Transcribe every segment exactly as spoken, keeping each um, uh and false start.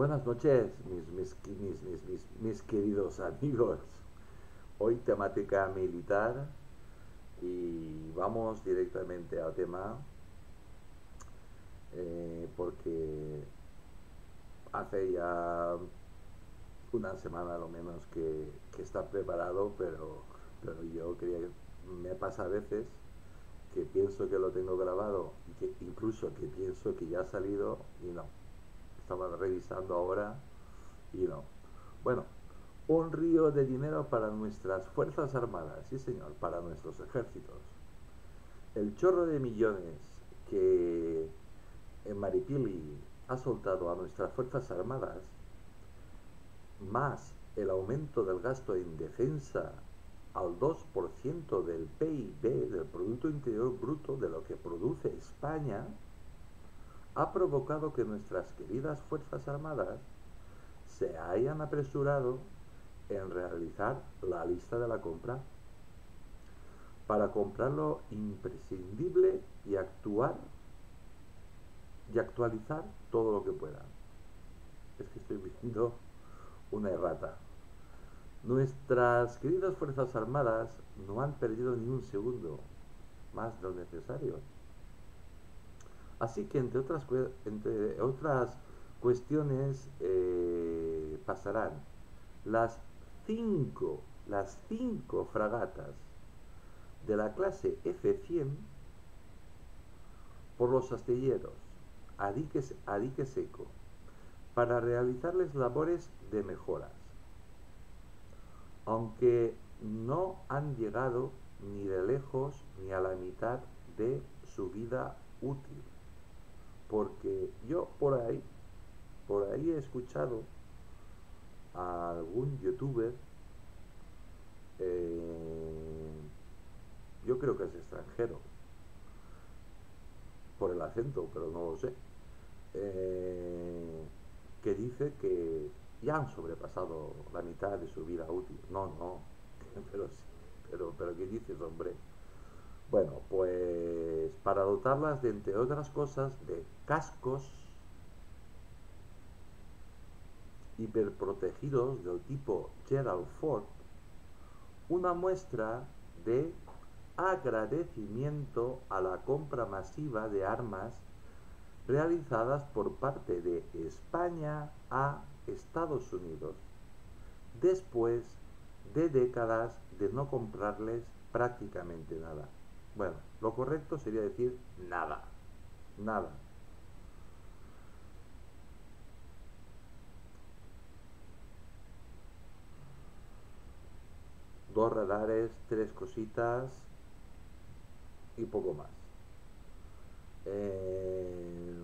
Buenas noches, mis, mis, mis, mis, mis, mis queridos amigos. Hoy temática militar y vamos directamente al tema eh, porque hace ya una semana lo menos que, que está preparado, pero, pero yo quería que me pasa a veces que pienso que lo tengo grabado y que incluso que pienso que ya ha salido y no. Estaba revisando ahora y no. Bueno, un río de dinero para nuestras Fuerzas Armadas, sí señor, para nuestros ejércitos. El chorro de millones que en Maripili ha soltado a nuestras Fuerzas Armadas, más el aumento del gasto en defensa al dos por ciento del P I B, del Producto Interior Bruto, de lo que produce España, ha provocado que nuestras queridas Fuerzas Armadas se hayan apresurado en realizar la lista de la compra para comprar lo imprescindible y actuar y actualizar todo lo que puedan. Es que estoy viendo una errata. Nuestras queridas Fuerzas Armadas no han perdido ni un segundo más de lo necesario. Así que entre otras, entre otras cuestiones eh, pasarán las cinco, las cinco fragatas de la clase F cien por los astilleros a dique, a dique seco para realizarles labores de mejoras, aunque no han llegado ni de lejos ni a la mitad de su vida útil, porque yo por ahí, por ahí he escuchado a algún youtuber, eh, yo creo que es extranjero, por el acento, pero no lo sé, eh, que dice que ya han sobrepasado la mitad de su vida útil. No, no, pero sí, pero, pero ¿qué dices, hombre? Bueno, pues para dotarlas de, entre otras cosas, de cascos hiperprotegidos del tipo Gerald Ford, una muestra de agradecimiento a la compra masiva de armas realizadas por parte de España a Estados Unidos, después de décadas de no comprarles prácticamente nada. Bueno, lo correcto sería decir nada, nada. Dos radares, tres cositas y poco más. Eh,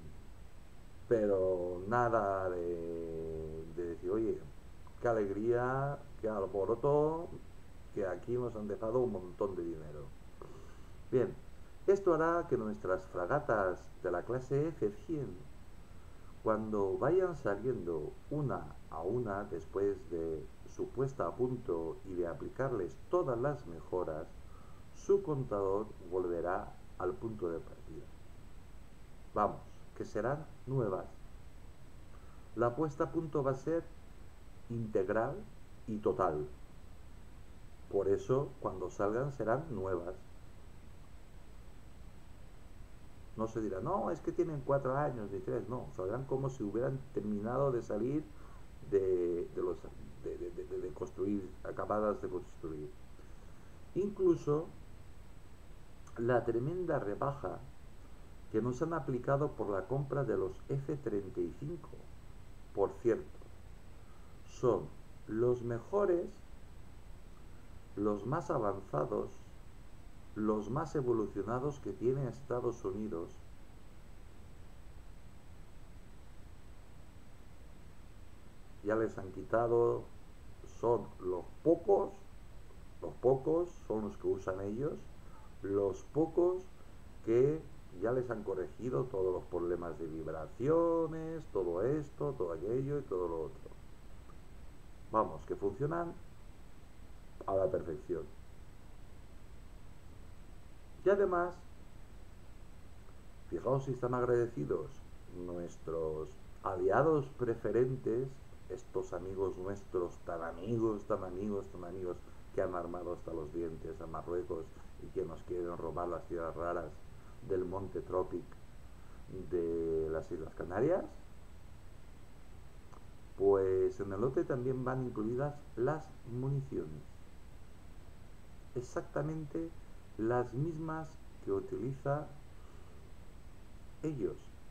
pero nada de, de decir, oye, qué alegría, qué alboroto, que aquí nos han dejado un montón de dinero. Bien, esto hará que nuestras fragatas de la clase F cien, cuando vayan saliendo una a una después de su puesta a punto y de aplicarles todas las mejoras, su contador volverá al punto de partida. Vamos, que serán nuevas. La puesta a punto va a ser integral y total. Por eso, cuando salgan serán nuevas. No se dirá, no, es que tienen cuatro años ni tres. No, saldrán como si hubieran terminado de salir de, de los, de, de, de, de construir, acabadas de construir. Incluso la tremenda rebaja que nos han aplicado por la compra de los F treinta y cinco, por cierto, son los mejores, los más avanzados, los más evolucionados que tiene Estados Unidos. Ya les han quitado, son los pocos, los pocos son los que usan ellos, los pocos que ya les han corregido todos los problemas de vibraciones, todo esto, todo aquello y todo lo otro. Vamos, que funcionan a la perfección. Y además, fijaos si están agradecidos nuestros aliados preferentes, estos amigos nuestros, tan amigos, tan amigos, tan amigos, que han armado hasta los dientes a Marruecos y que nos quieren robar las tierras raras del Monte Tropic de las Islas Canarias, pues en el lote también van incluidas las municiones, exactamente las mismas que utiliza ellos.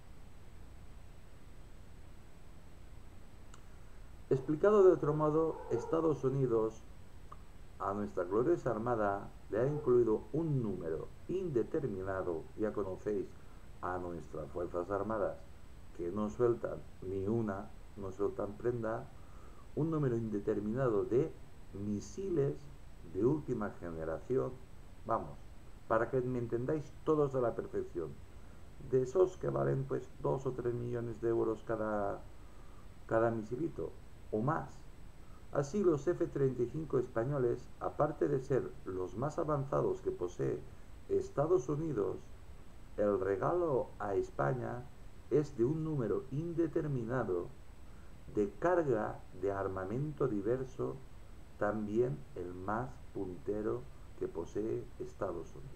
Explicado de otro modo, Estados Unidos a nuestra gloriosa armada le ha incluido un número indeterminado. Ya conocéis a nuestras fuerzas armadas que no sueltan ni una, no sueltan prenda, un número indeterminado de misiles de última generación, vamos, para que me entendáis todos a la perfección, de esos que valen pues dos o tres millones de euros cada, cada misilito o más. Así los F treinta y cinco españoles, aparte de ser los más avanzados que posee Estados Unidos, el regalo a España es de un número indeterminado de carga de armamento diverso, también el más puntero que posee Estados Unidos.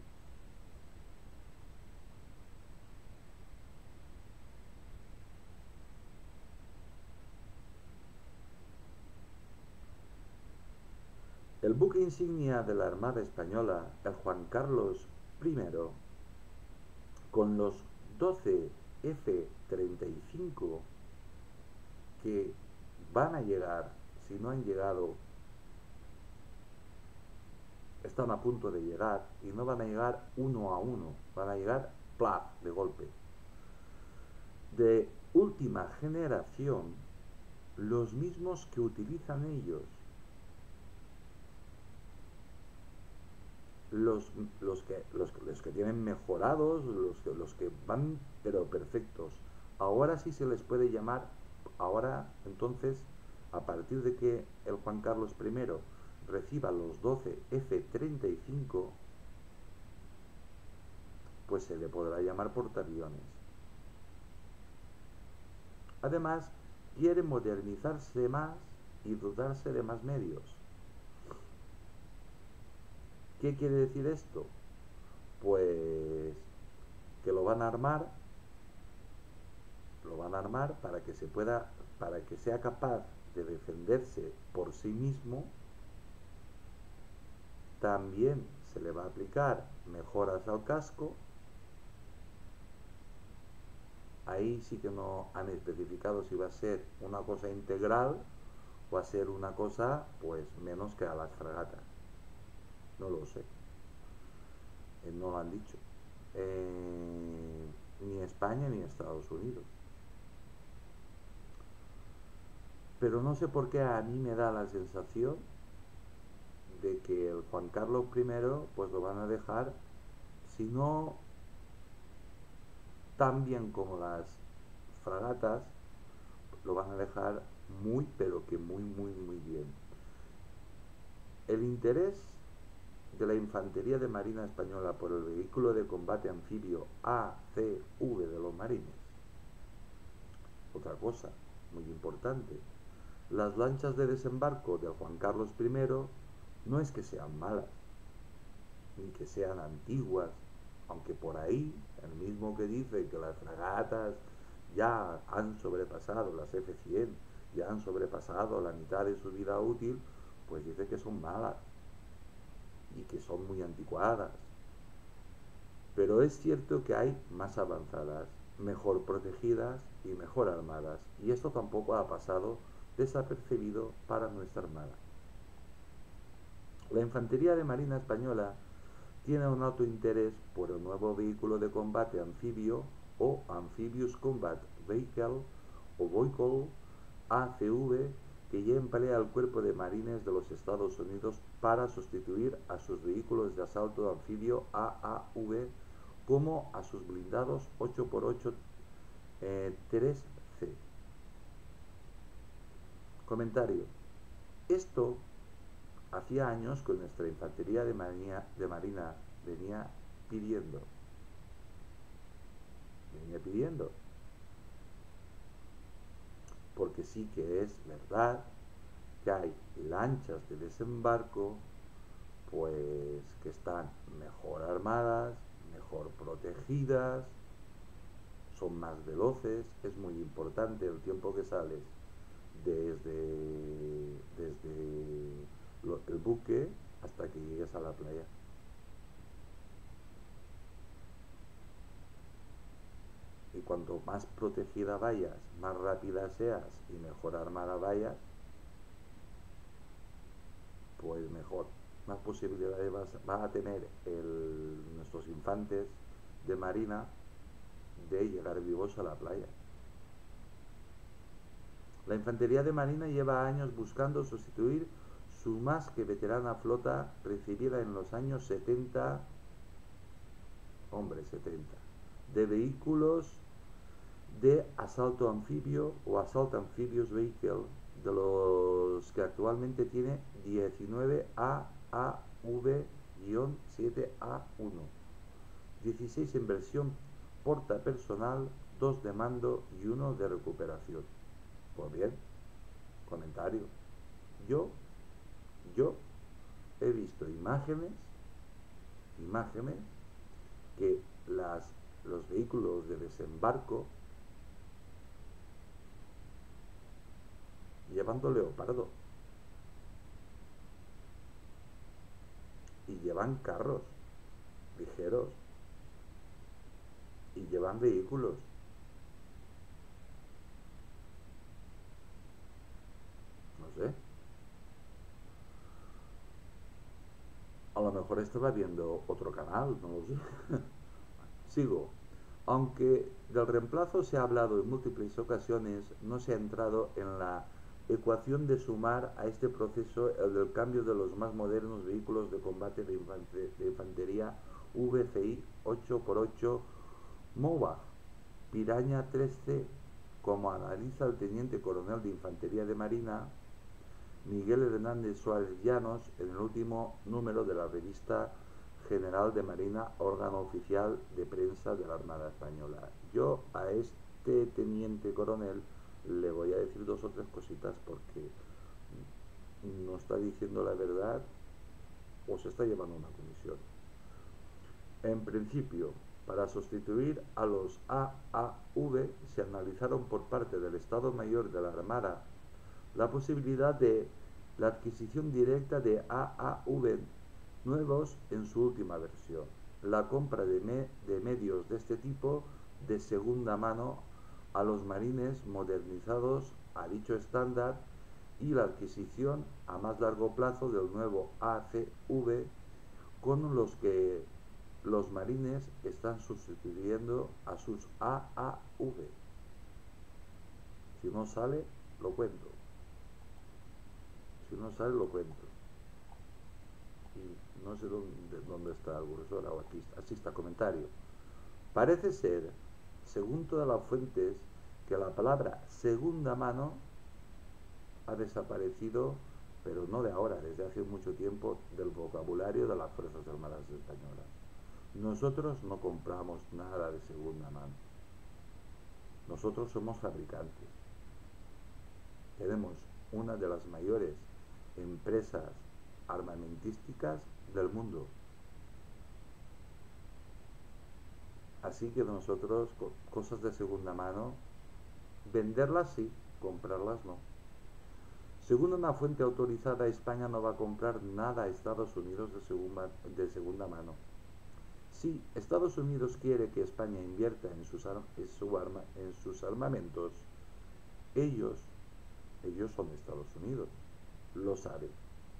El buque insignia de la Armada Española, el Juan Carlos primero, con los doce F treinta y cinco que van a llegar, si no han llegado, están a punto de llegar, y no van a llegar uno a uno, van a llegar plaf, de golpe. De última generación, los mismos que utilizan ellos. Los, los, que, los, los que tienen mejorados, los que, los que van pero perfectos. Ahora sí se les puede llamar, ahora entonces, a partir de que el Juan Carlos primero reciba los doce F treinta y cinco, pues se le podrá llamar portaaviones. Además, quiere modernizarse más y dotarse de más medios. ¿Qué quiere decir esto? Pues que lo van a armar, lo van a armar para que se pueda, para que sea capaz de defenderse por sí mismo. También se le va a aplicar mejoras al casco. Ahí sí que no han especificado si va a ser una cosa integral o a ser una cosa pues menos que a las fragatas. No lo sé. Eh, no lo han dicho. Eh, ni España ni Estados Unidos. Pero no sé por qué a mí me da la sensación de que el Juan Carlos primero pues lo van a dejar, si no tan bien como las fragatas, lo van a dejar muy pero que muy muy muy bien. El interés de la Infantería de Marina Española por el vehículo de combate anfibio A C V de los marines. Otra cosa muy importante, las lanchas de desembarco del Juan Carlos primero no es que sean malas, ni que sean antiguas, aunque por ahí, el mismo que dice que las fragatas ya han sobrepasado, las F cien, ya han sobrepasado la mitad de su vida útil, pues dice que son malas y que son muy anticuadas. Pero es cierto que hay más avanzadas, mejor protegidas y mejor armadas, y esto tampoco ha pasado desapercibido para nuestra armada. La Infantería de Marina Española tiene un alto interés por el nuevo vehículo de combate anfibio o Amphibious Combat Vehicle o Vehicle A C V, que ya emplea el Cuerpo de Marines de los Estados Unidos para sustituir a sus vehículos de asalto anfibio A A V como a sus blindados ocho por ocho eh, tres C. Comentario. Esto hacía años que nuestra Infantería de Marina, de Marina venía pidiendo. Venía pidiendo. porque sí que es verdad que hay lanchas de desembarco pues que están mejor armadas, mejor protegidas, son más veloces. Es muy importante el tiempo que sales desde, desde lo, el buque hasta que llegues a la playa. Y cuanto más protegida vayas, más rápida seas y mejor armada vayas, pues mejor. Más posibilidades va a tener el, nuestros infantes de marina de llegar vivos a la playa. La infantería de marina lleva años buscando sustituir su más que veterana flota recibida en los años setenta, hombre, setenta, de vehículos de asalto anfibio o Assault Amphibious Vehicle, de los que actualmente tiene diecinueve A A V siete A uno, dieciséis en versión porta personal, dos de mando y uno de recuperación. Pues bien, comentario. Yo, yo he visto imágenes, imágenes que las, los vehículos de desembarco llevando leopardo y llevan carros ligeros y llevan vehículos. No sé. A lo mejor estaba viendo otro canal, no lo sé. Sigo. Aunque del reemplazo se ha hablado en múltiples ocasiones, no se ha entrado en la ecuación de sumar a este proceso el del cambio de los más modernos vehículos de combate de, infante, de infantería V C I ocho por ocho MOVAG Piraña tres C, como analiza el teniente coronel de Infantería de Marina Miguel Hernández Suárez Llanos en el último número de la revista General de Marina, órgano oficial de prensa de la Armada Española. Yo a este teniente coronel le voy a decir dos o tres cositas porque no está diciendo la verdad o se está llevando una comisión. En principio, para sustituir a los A A V se analizaron por parte del Estado Mayor de la Armada la posibilidad de la adquisición directa de A A V nuevos en su última versión, la compra de, me, de medios de este tipo de segunda mano a los marines modernizados a dicho estándar y la adquisición a más largo plazo del nuevo A C V con los que los marines están sustituyendo a sus A A V. Si no sale, lo cuento. Si no sale, lo cuento. Y no sé dónde, dónde está el cursor, o aquí, así está, comentario. Parece ser, según todas las fuentes, que la palabra segunda mano ha desaparecido, pero no de ahora, desde hace mucho tiempo, del vocabulario de las Fuerzas Armadas Españolas. Nosotros no compramos nada de segunda mano. Nosotros somos fabricantes. Tenemos una de las mayores empresas armamentísticas del mundo. Así que nosotros, cosas de segunda mano, venderlas sí, comprarlas no. Según una fuente autorizada, España no va a comprar nada a Estados Unidos de segunda, de segunda mano. Si Estados Unidos quiere que España invierta en sus, en su arma, en sus armamentos, ellos, ellos son Estados Unidos, lo saben.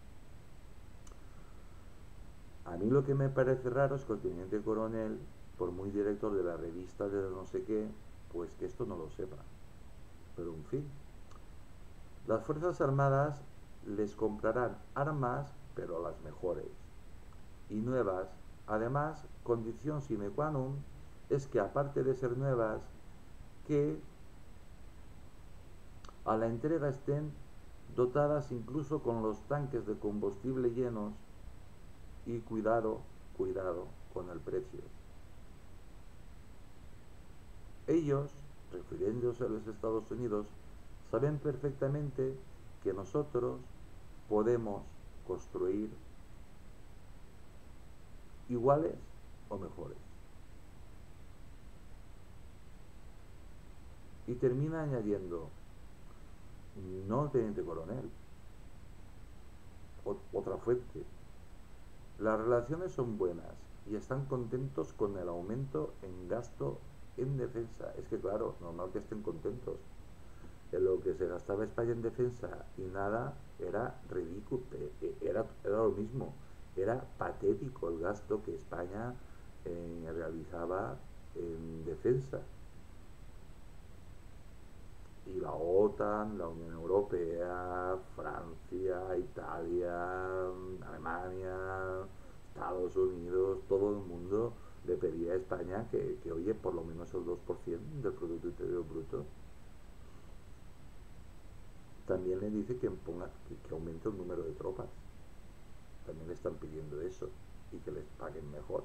A mí lo que me parece raro es que el teniente coronel, por muy director de la revista de no sé qué, pues que esto no lo sepa. Pero en fin, las Fuerzas Armadas les comprarán armas, pero las mejores y nuevas. Además, condición sine qua non es que aparte de ser nuevas, que a la entrega estén dotadas incluso con los tanques de combustible llenos y cuidado, cuidado con el precio. Ellos, refiriéndose a los Estados Unidos, saben perfectamente que nosotros podemos construir iguales o mejores. Y termina añadiendo, no, teniente coronel, otra fuente, las relaciones son buenas y están contentos con el aumento en gasto en defensa. Es que claro, normal que estén contentos. En lo que se gastaba España en defensa y nada era ridículo, era, era lo mismo, era patético el gasto que España eh, realizaba en defensa. Y la OTAN, la Unión Europea, Francia, Italia, Alemania, Estados Unidos, todo el mundo le pedía a España que, que oye, por lo menos el dos por ciento del Producto Interior Bruto. También le dice que, ponga, que, que aumente el número de tropas. También le están pidiendo eso y que les paguen mejor.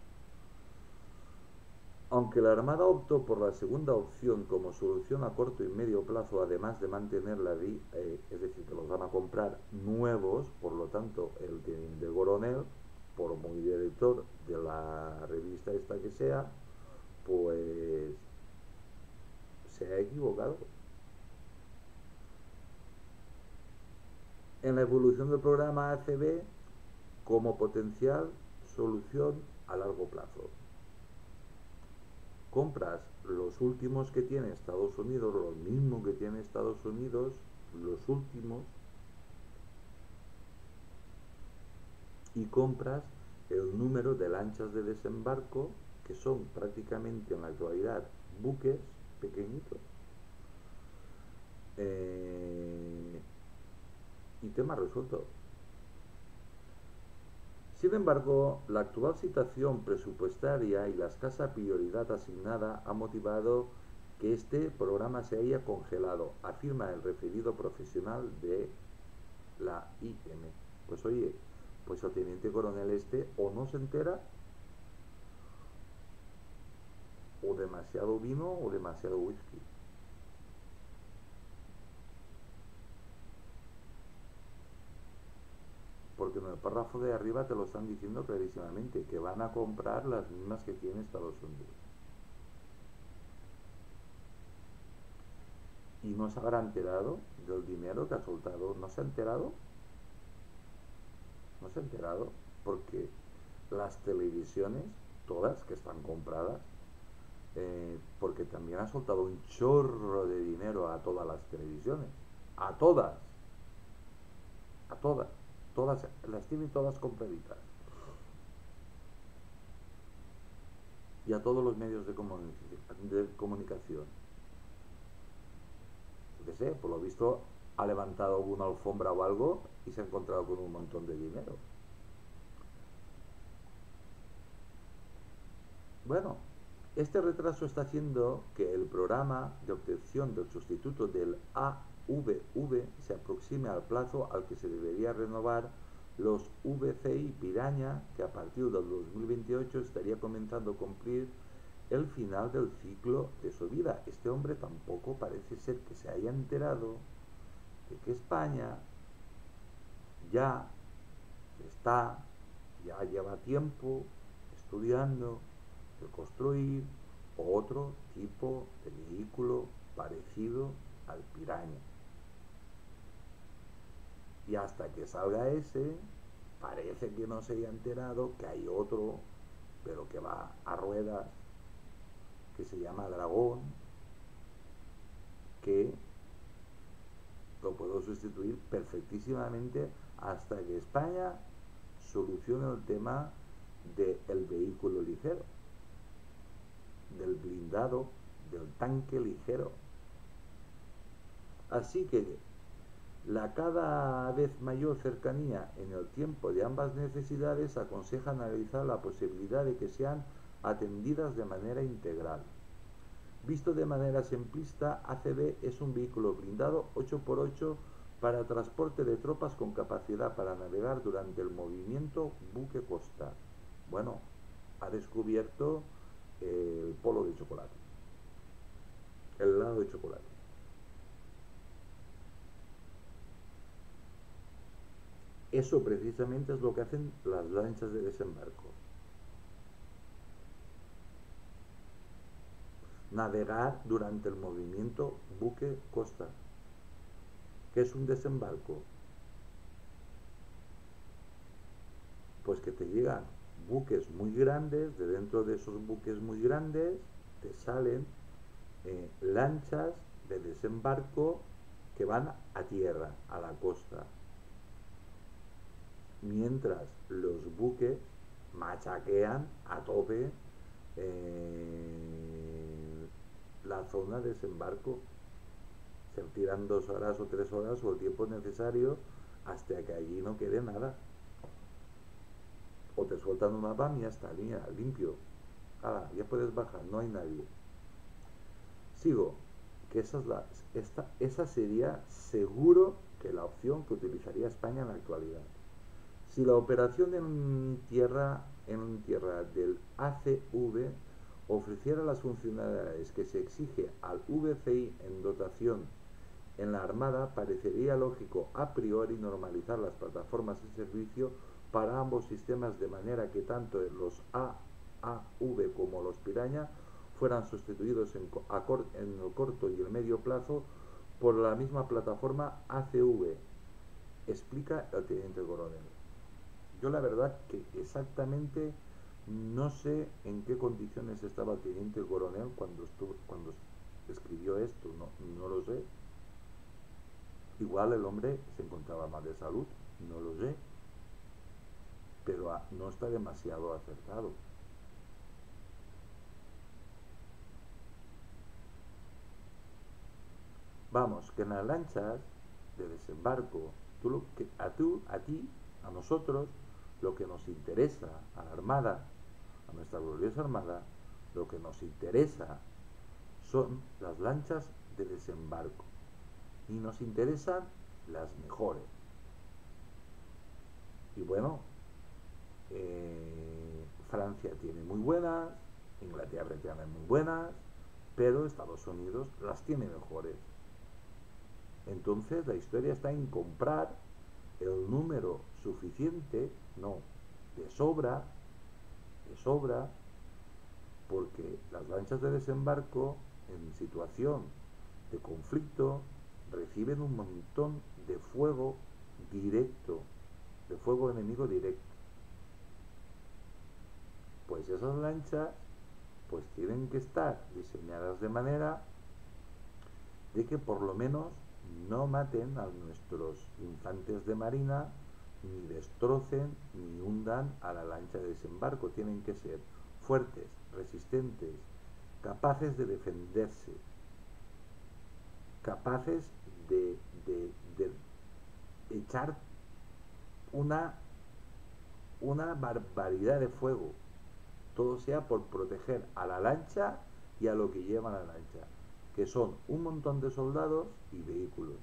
Aunque la Armada optó por la segunda opción como solución a corto y medio plazo, además de mantener la vi, eh, es decir, que los van a comprar nuevos, por lo tanto, el teniente coronel, por muy director de la revista esta que sea, pues se ha equivocado. En la evolución del programa A C B como potencial solución a largo plazo. Compras los últimos que tiene Estados Unidos, lo mismo que tiene Estados Unidos, los últimos, y compras el número de lanchas de desembarco, que son prácticamente en la actualidad buques pequeñitos. Eh, y tema resuelto. Sin embargo, la actual situación presupuestaria y la escasa prioridad asignada ha motivado que este programa se haya congelado, afirma el referido profesional de la I M. Pues oye, pues el teniente coronel este o no se entera, o demasiado vino o demasiado whisky. Porque en el párrafo de arriba te lo están diciendo clarísimamente, que van a comprar las mismas que tiene Estados Unidos. Y no se habrá enterado del dinero que ha soltado. ¿No se ha enterado? No se ha enterado porque las televisiones, todas que están compradas, eh, porque también ha soltado un chorro de dinero a todas las televisiones. A todas. A todas. Todas, las tiene todas compraditas. Y a todos los medios de, comuni de comunicación. Yo qué sé, por lo visto ha levantado alguna alfombra o algo y se ha encontrado con un montón de dinero. Bueno, este retraso está haciendo que el programa de obtención del sustituto del A V V se aproxime al plazo al que se debería renovar los V C I Piraña, que a partir del dos mil veintiocho estaría comenzando a cumplir el final del ciclo de su vida. Este hombre tampoco parece ser que se haya enterado de que España ya está, ya lleva tiempo estudiando de construir otro tipo de vehículo parecido al Piraña. Y hasta que salga ese, parece que no se haya enterado que hay otro, pero que va a ruedas, que se llama Dragón, que lo puedo sustituir perfectísimamente hasta que España solucione el tema del vehículo ligero, del blindado, del tanque ligero. Así que la cada vez mayor cercanía en el tiempo de ambas necesidades aconseja analizar la posibilidad de que sean atendidas de manera integral. Visto de manera simplista, A C B es un vehículo blindado ocho por ocho para transporte de tropas con capacidad para navegar durante el movimiento buque-costa. Bueno, ha descubierto el polo de chocolate, el helado de chocolate. Eso precisamente es lo que hacen las lanchas de desembarco. Navegar durante el movimiento buque-costa. ¿Qué es un desembarco? Pues que te llegan buques muy grandes, de dentro de esos buques muy grandes te salen eh, lanchas de desembarco que van a tierra, a la costa, mientras los buques machaquean a tope eh, la zona de desembarco. Se tiran dos horas o tres horas o el tiempo necesario hasta que allí no quede nada. O te sueltan una P A M y ya está, limpio. Ah, ya puedes bajar, no hay nadie. Sigo, que esa, es la, esta, esa sería seguro que la opción que utilizaría España en la actualidad. Si la operación en tierra, en tierra del A C V ofreciera las funcionalidades que se exige al V C I en dotación en la Armada, parecería lógico a priori normalizar las plataformas de servicio para ambos sistemas de manera que tanto los A A V como los Piraña fueran sustituidos en, en el corto y el medio plazo por la misma plataforma A C V, explica el teniente coronel. Yo la verdad que exactamente no sé en qué condiciones estaba el teniente coronel cuando, estuvo, cuando escribió esto, no, no lo sé. Igual el hombre se encontraba mal de salud, no lo sé, pero no está demasiado acertado. Vamos, que en las lanchas de desembarco, tú lo que, a, tú, a ti, a nosotros, lo que nos interesa, a la Armada, a nuestra gloriosa Armada, lo que nos interesa son las lanchas de desembarco. Y nos interesan las mejores. Y bueno, eh, Francia tiene muy buenas, Inglaterra tiene muy buenas, pero Estados Unidos las tiene mejores. Entonces la historia está en comprar el número suficiente, no, de sobra, de sobra, porque las lanchas de desembarco en situación de conflicto reciben un montón de fuego directo, de fuego enemigo directo. Pues esas lanchas pues tienen que estar diseñadas de manera de que por lo menos no maten a nuestros infantes de marina, ni destrocen, ni hundan a la lancha de desembarco. Tienen que ser fuertes, resistentes, capaces de defenderse, capaces de, de, de echar una, una barbaridad de fuego. Todo sea por proteger a la lancha y a lo que lleva la lancha, que son un montón de soldados y vehículos.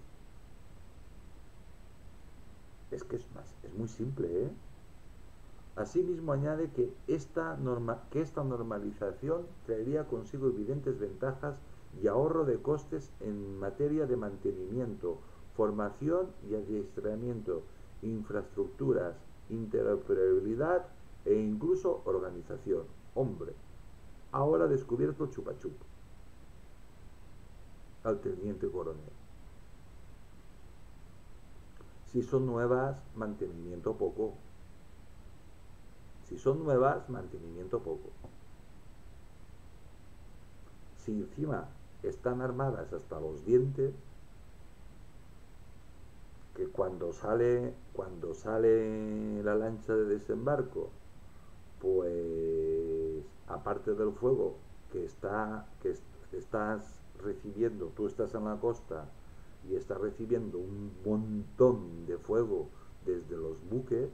Es que es, más, es muy simple, ¿eh? Asimismo añade que esta, norma, que esta normalización traería consigo evidentes ventajas y ahorro de costes en materia de mantenimiento, formación y adiestramiento, infraestructuras, interoperabilidad e incluso organización. Hombre, ahora descubierto chupachup al teniente coronel. Si son nuevas, mantenimiento poco. Si son nuevas, mantenimiento poco. Si encima están armadas hasta los dientes, que cuando sale, cuando sale la lancha de desembarco, pues aparte del fuego que está que estás recibiendo, tú estás en la costa y estás recibiendo un montón de fuego desde los buques,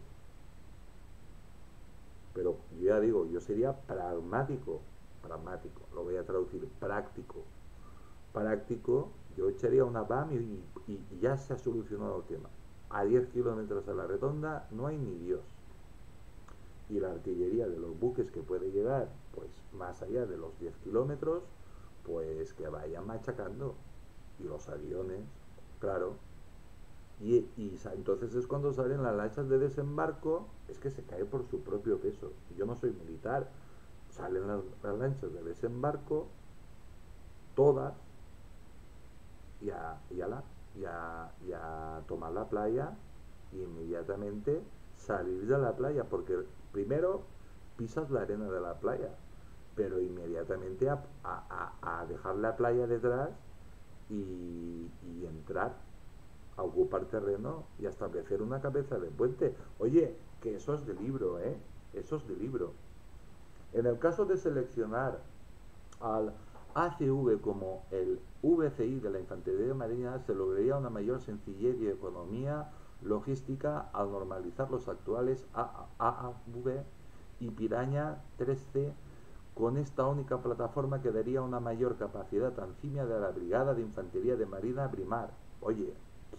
pero yo ya digo, yo sería pragmático, pragmático, lo voy a traducir, práctico, práctico, yo echaría una P A M y, y, y ya se ha solucionado el tema. A diez kilómetros a la redonda no hay ni Dios. Y la artillería de los buques que puede llegar pues más allá de los diez kilómetros, pues que vayan machacando. Y los aviones, claro. Y, y entonces es cuando salen las lanchas de desembarco, es que se cae por su propio peso. Y yo no soy militar, salen las, las lanchas de desembarco, todas, y a, y a, la, y a, y a tomar la playa y inmediatamente salir de la playa, porque primero pisas la arena de la playa, pero inmediatamente a, a, a dejar la playa detrás y, y entrar a ocupar terreno y a establecer una cabeza de puente. Oye, que eso es de libro, ¿eh? Eso es de libro. En el caso de seleccionar al A C V como el V C I de la Infantería Marina, se lograría una mayor sencillez y economía logística al normalizar los actuales A A V y Piraña tres C. Con esta única plataforma quedaría una mayor capacidad tancimia de la Brigada de Infantería de Marina Brimar. Oye,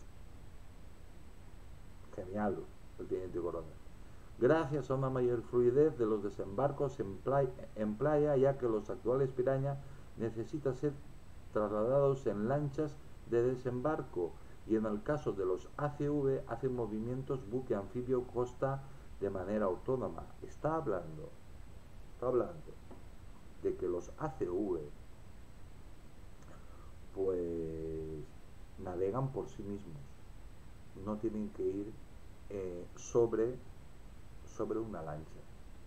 genial, el teniente coronel. Gracias a una mayor fluidez de los desembarcos en playa, en playa ya que los actuales Piraña necesitan ser trasladados en lanchas de desembarco y en el caso de los A C V hacen movimientos buque anfibio costa de manera autónoma. Está hablando, está hablando de que los A C V pues navegan por sí mismos, no tienen que ir eh, sobre sobre una lancha.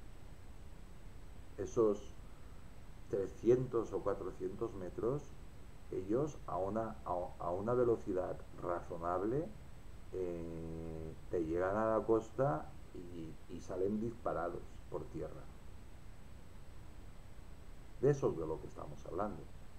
Esos trescientos o cuatrocientos metros, ellos a una, a, a una velocidad razonable eh, te llegan a la costa y, y salen disparados por tierra. De eso es de lo que estamos hablando.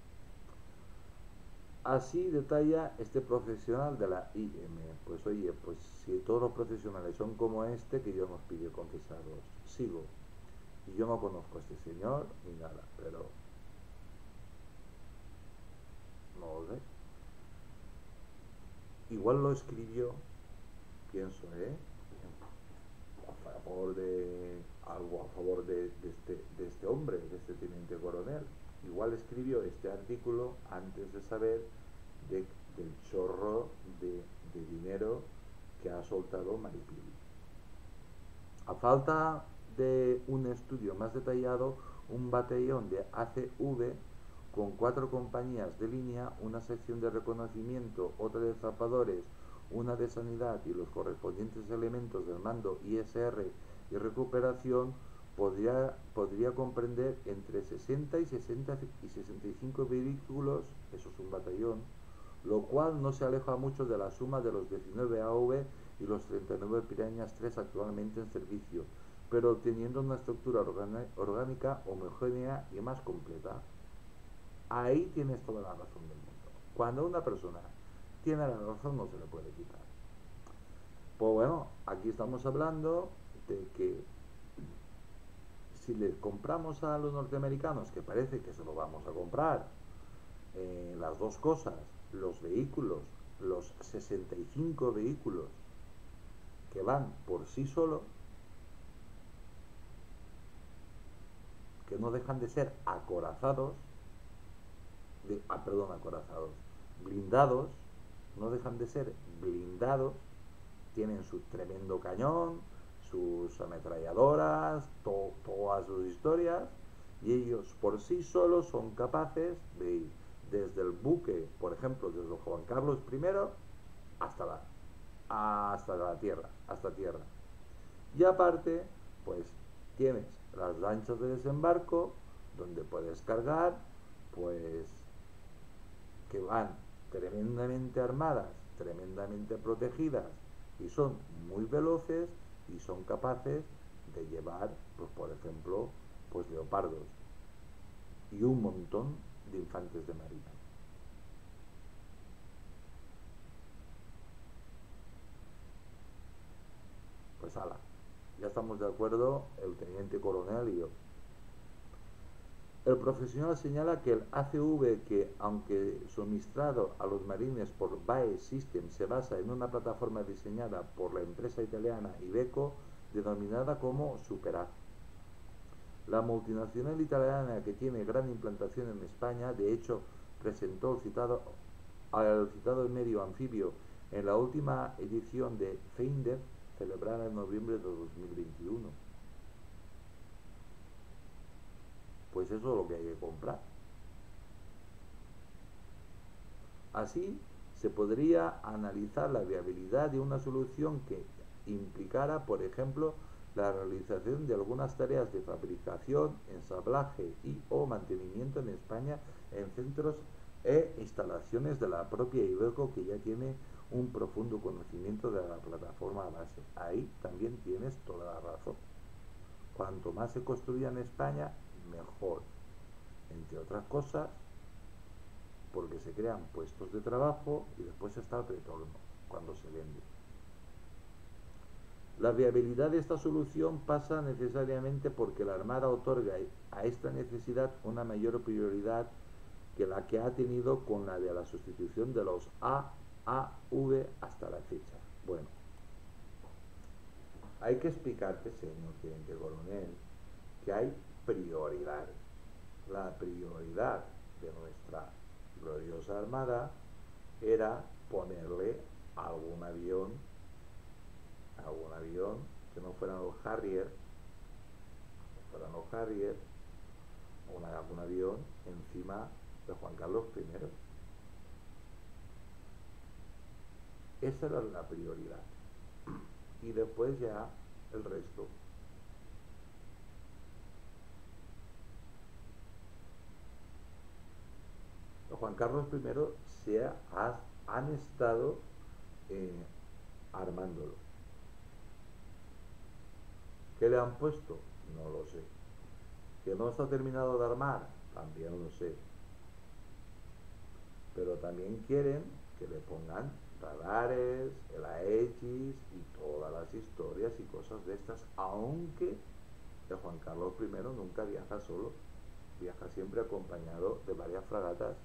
Así detalla este profesional de la I M. Pues oye, pues si todos los profesionales son como este, que Dios nos pide confesarlos. Sigo. Y yo no conozco a este señor ni nada, pero no lo sé. Igual lo escribió, pienso, ¿eh? A favor de algo a favor de, de, este, de este hombre, de este teniente coronel. Igual escribió este artículo antes de saber de, del chorro de, de dinero que ha soltado Maripili. A falta de un estudio más detallado, un batallón de A C V con cuatro compañías de línea, una sección de reconocimiento, otra de zapadores, una de sanidad y los correspondientes elementos del mando I S R y recuperación, podría, podría comprender entre sesenta y sesenta y sesenta y cinco vehículos, eso es un batallón, lo cual no se aleja mucho de la suma de los diecinueve A V y los treinta y nueve Pirañas tres actualmente en servicio, pero obteniendo una estructura orgánica homogénea y más completa. Ahí tienes toda la razón del mundo. Cuando una persona tiene la razón no se le puede quitar. Pues bueno, aquí estamos hablando de que si les compramos a los norteamericanos, que parece que se lo vamos a comprar, eh, las dos cosas, los vehículos, los sesenta y cinco vehículos que van por sí solos, que no dejan de ser acorazados, de, ah, perdón, acorazados, blindados, no dejan de ser blindados, tienen su tremendo cañón, sus ametralladoras, to, todas sus historias, y ellos por sí solos son capaces de ir desde el buque, por ejemplo, desde Juan Carlos primero hasta la, hasta la tierra, hasta tierra. Y aparte, pues tienes las lanchas de desembarco, donde puedes cargar, pues que van tremendamente armadas, tremendamente protegidas y son muy veloces y son capaces de llevar, pues por ejemplo, pues leopardos y un montón de infantes de marina. Pues ala, ya estamos de acuerdo el teniente coronel y yo. El profesional señala que el A C V, que aunque suministrado a los marines por B A E System, se basa en una plataforma diseñada por la empresa italiana Iveco, denominada como Super A. La multinacional italiana, que tiene gran implantación en España, de hecho presentó el citado, al citado medio anfibio en la última edición de FEINDEP, celebrada en noviembre de dos mil veintiuno. Pues eso es lo que hay que comprar. Así, se podría analizar la viabilidad de una solución que implicara, por ejemplo, la realización de algunas tareas de fabricación, ensamblaje y o mantenimiento en España en centros e instalaciones de la propia Iveco, que ya tiene un profundo conocimiento de la plataforma base. Ahí también tienes toda la razón. Cuanto más se construya en España, mejor. Entre otras cosas, porque se crean puestos de trabajo y después está el retorno cuando se vende. La viabilidad de esta solución pasa necesariamente porque la Armada otorga a esta necesidad una mayor prioridad que la que ha tenido con la de la sustitución de los A A V hasta la fecha. Bueno, hay que explicarte, señor teniente coronel, que hay prioridades. La prioridad de nuestra gloriosa Armada era ponerle algún avión, algún avión que no fueran los Harrier, que fueran los Harrier, o algún avión encima de Juan Carlos primero. Esa era la prioridad. Y después ya el resto. Juan Carlos primero se ha, han estado eh, armándolo. ¿Qué le han puesto? No lo sé. ¿Que no está terminado de armar? También lo sé. Pero también quieren que le pongan radares, el A X y todas las historias y cosas de estas, aunque el Juan Carlos primero nunca viaja solo, viaja siempre acompañado de varias fragatas.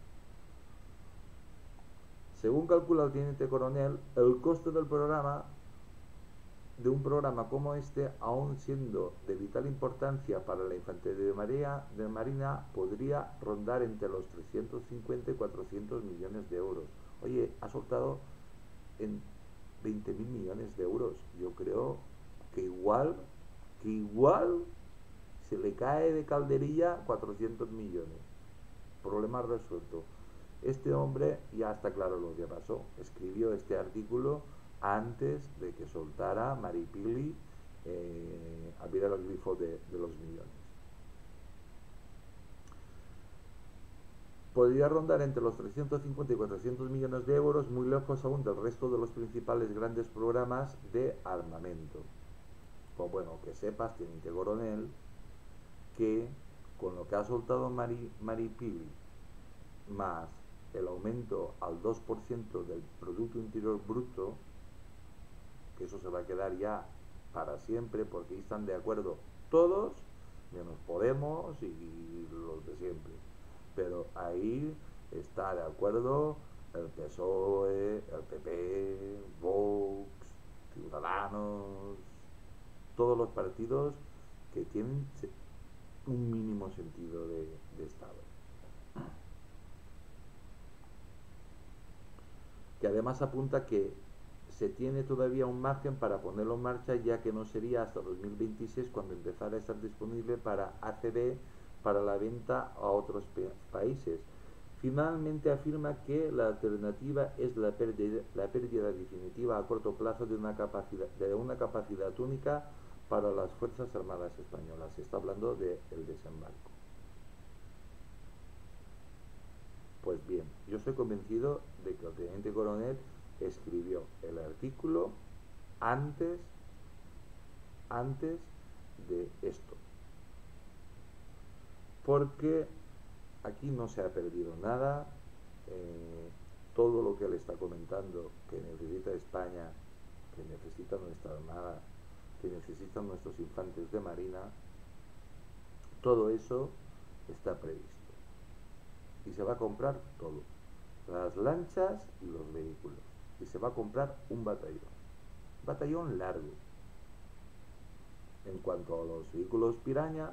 Según calcula el teniente coronel, el coste del programa, de un programa como este, aun siendo de vital importancia para la infantería de, María, de Marina, podría rondar entre los trescientos cincuenta y cuatrocientos millones de euros. Oye, ha soltado en veinte mil millones de euros. Yo creo que igual, que igual se le cae de calderilla cuatrocientos millones. Problema resuelto. Este hombre ya está claro lo que pasó. Escribió este artículo antes de que soltara Maripili eh, a mirar el grifo de, de los millones. Podría rondar entre los trescientos cincuenta y cuatrocientos millones de euros, muy lejos aún del resto de los principales grandes programas de armamento. Pues bueno, que sepas, teniente coronel, que con lo que ha soltado Mari, Maripili, más el aumento al dos por ciento del Producto Interior Bruto, que eso se va a quedar ya para siempre, porque ahí están de acuerdo todos, menos Podemos y los de siempre. Pero ahí está de acuerdo el P S O E, el P P, Vox, Ciudadanos, todos los partidos que tienen un mínimo sentido de, de Estado. Que además apunta que se tiene todavía un margen para ponerlo en marcha, ya que no sería hasta dos mil veintiséis cuando empezara a estar disponible para A C B para la venta a otros países. Finalmente afirma que la alternativa es la pérdida, la pérdida definitiva a corto plazo de una capacidad, de una capacidad única para las Fuerzas Armadas Españolas. Se está hablando del desembarco. Pues bien, yo estoy convencido de que el teniente coronel escribió el artículo antes, antes de esto. Porque aquí no se ha perdido nada. Eh, todo lo que él está comentando que necesita España, que necesita nuestra Armada, que necesitan nuestros infantes de Marina, todo eso está previsto. Y se va a comprar todo, las lanchas y los vehículos, y se va a comprar un batallón, batallón largo. En cuanto a los vehículos Piraña,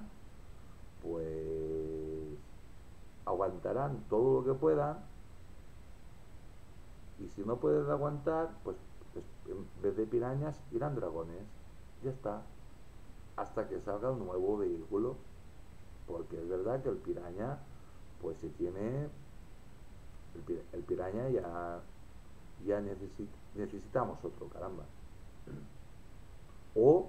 pues aguantarán todo lo que puedan, Y si no puedes aguantar, pues en vez de pirañas irán dragones. Ya está. Hasta que salga un nuevo vehículo. Porque es verdad que el piraña, pues se tiene... El, el piraña ya, ya necesit, necesitamos otro, caramba. O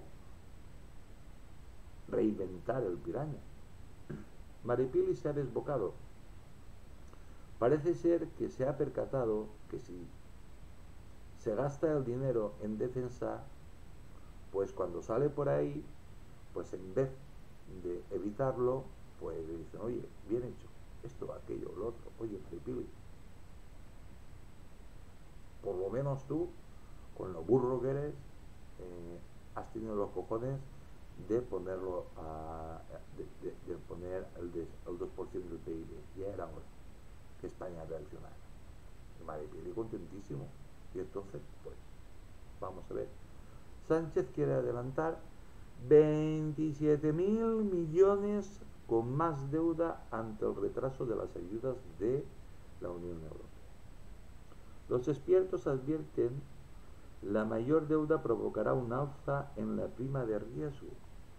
reinventar el piraña. Maripili se ha desbocado. Parece ser que se ha percatado que si se gasta el dinero en defensa, pues cuando sale por ahí, pues en vez de evitarlo, pues le dicen, oye, bien hecho, esto, aquello, lo otro, oye, Maripili, por lo menos tú, con lo burro que eres, eh, has tenido los cojones de ponerlo a, de, de, de poner el, de, el dos por ciento del P I B. Ya era hora que España reaccionara. Y Maripili contentísimo. Y entonces, pues, vamos a ver. Sánchez quiere adelantar veintisiete mil millones con más deuda ante el retraso de las ayudas de la Unión Europea. Los expertos advierten la mayor deuda provocará un alza en la prima de riesgo.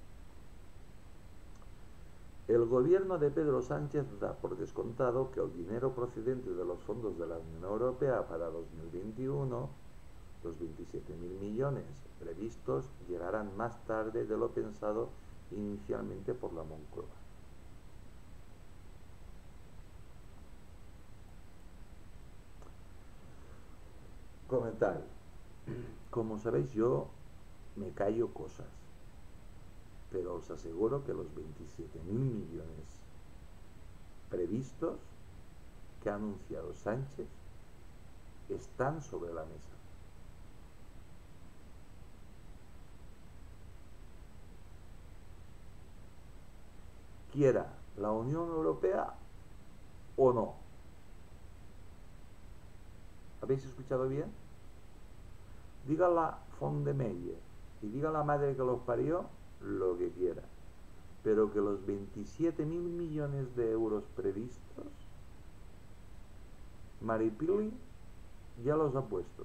El gobierno de Pedro Sánchez da por descontado que el dinero procedente de los fondos de la Unión Europea para dos mil veintiuno, los veintisiete mil millones previstos, llegarán más tarde de lo pensado inicialmente por la Moncloa. Comentario. Como sabéis, yo me callo cosas, pero os aseguro que los veintisiete mil millones previstos que ha anunciado Sánchez están sobre la mesa. Quiera la Unión Europea o no. ¿Habéis escuchado bien? Diga la von der Meyer y diga la madre que los parió lo que quiera, pero que los veintisiete mil millones de euros previstos, Maripili ya los ha puesto.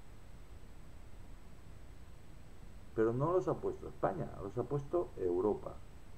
Pero no los ha puesto España, los ha puesto Europa.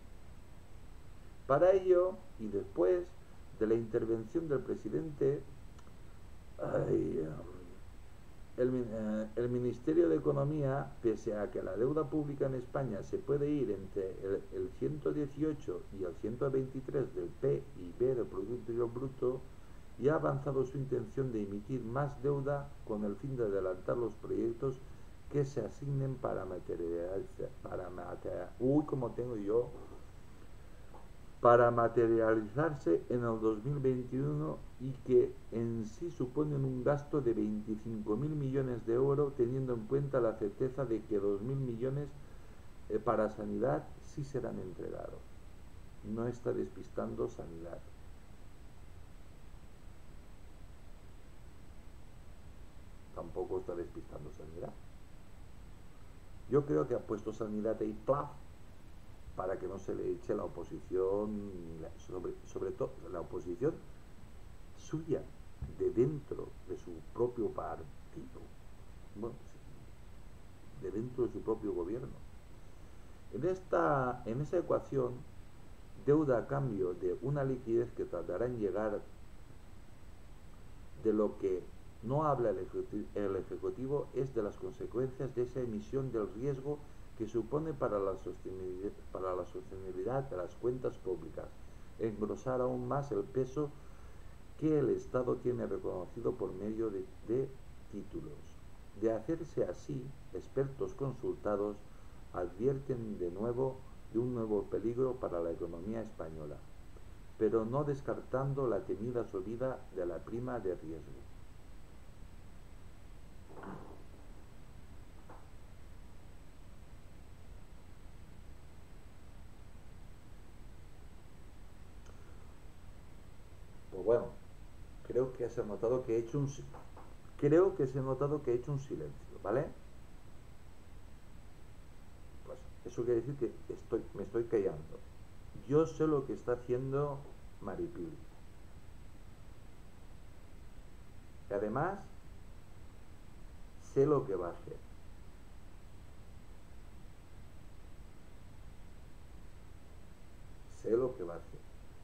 Para ello, y después de la intervención del presidente, ay, el, eh, el Ministerio de Economía, pese a que la deuda pública en España se puede ir entre el, el ciento dieciocho y el ciento veintitrés del P I B, del Producto Interior Bruto, y ha avanzado su intención de emitir más deuda con el fin de adelantar los proyectos que se asignen para materializar, para material, uy, como tengo yo, para materializarse en el dos mil veintiuno y que en sí suponen un gasto de veinticinco mil millones de euros, teniendo en cuenta la certeza de que dos mil millones eh, para sanidad sí serán entregados. No está despistando sanidad. Tampoco está despistando sanidad. Yo creo que ha puesto sanidad ahí plaf para que no se le eche la oposición, sobre, sobre todo la oposición suya, de dentro de su propio partido, bueno, de dentro de su propio gobierno. En esta, en esa ecuación, deuda a cambio de una liquidez que tardará en llegar, de lo que no habla el ejecutivo, el ejecutivo es de las consecuencias de esa emisión del riesgo que supone para la sostenibilidad, para la sostenibilidad de las cuentas públicas, engrosar aún más el peso que el Estado tiene reconocido por medio de, de títulos. De hacerse así, expertos consultados advierten de nuevo de un nuevo peligro para la economía española, pero no descartando la temida subida de la prima de riesgo. Pues bueno, creo que se ha notado que he hecho un creo que se ha notado que he hecho un silencio, ¿vale? Pues eso quiere decir que estoy, me estoy callando. Yo sé lo que está haciendo Maripili. Y además, sé lo que va a hacer. Sé lo que va a hacer.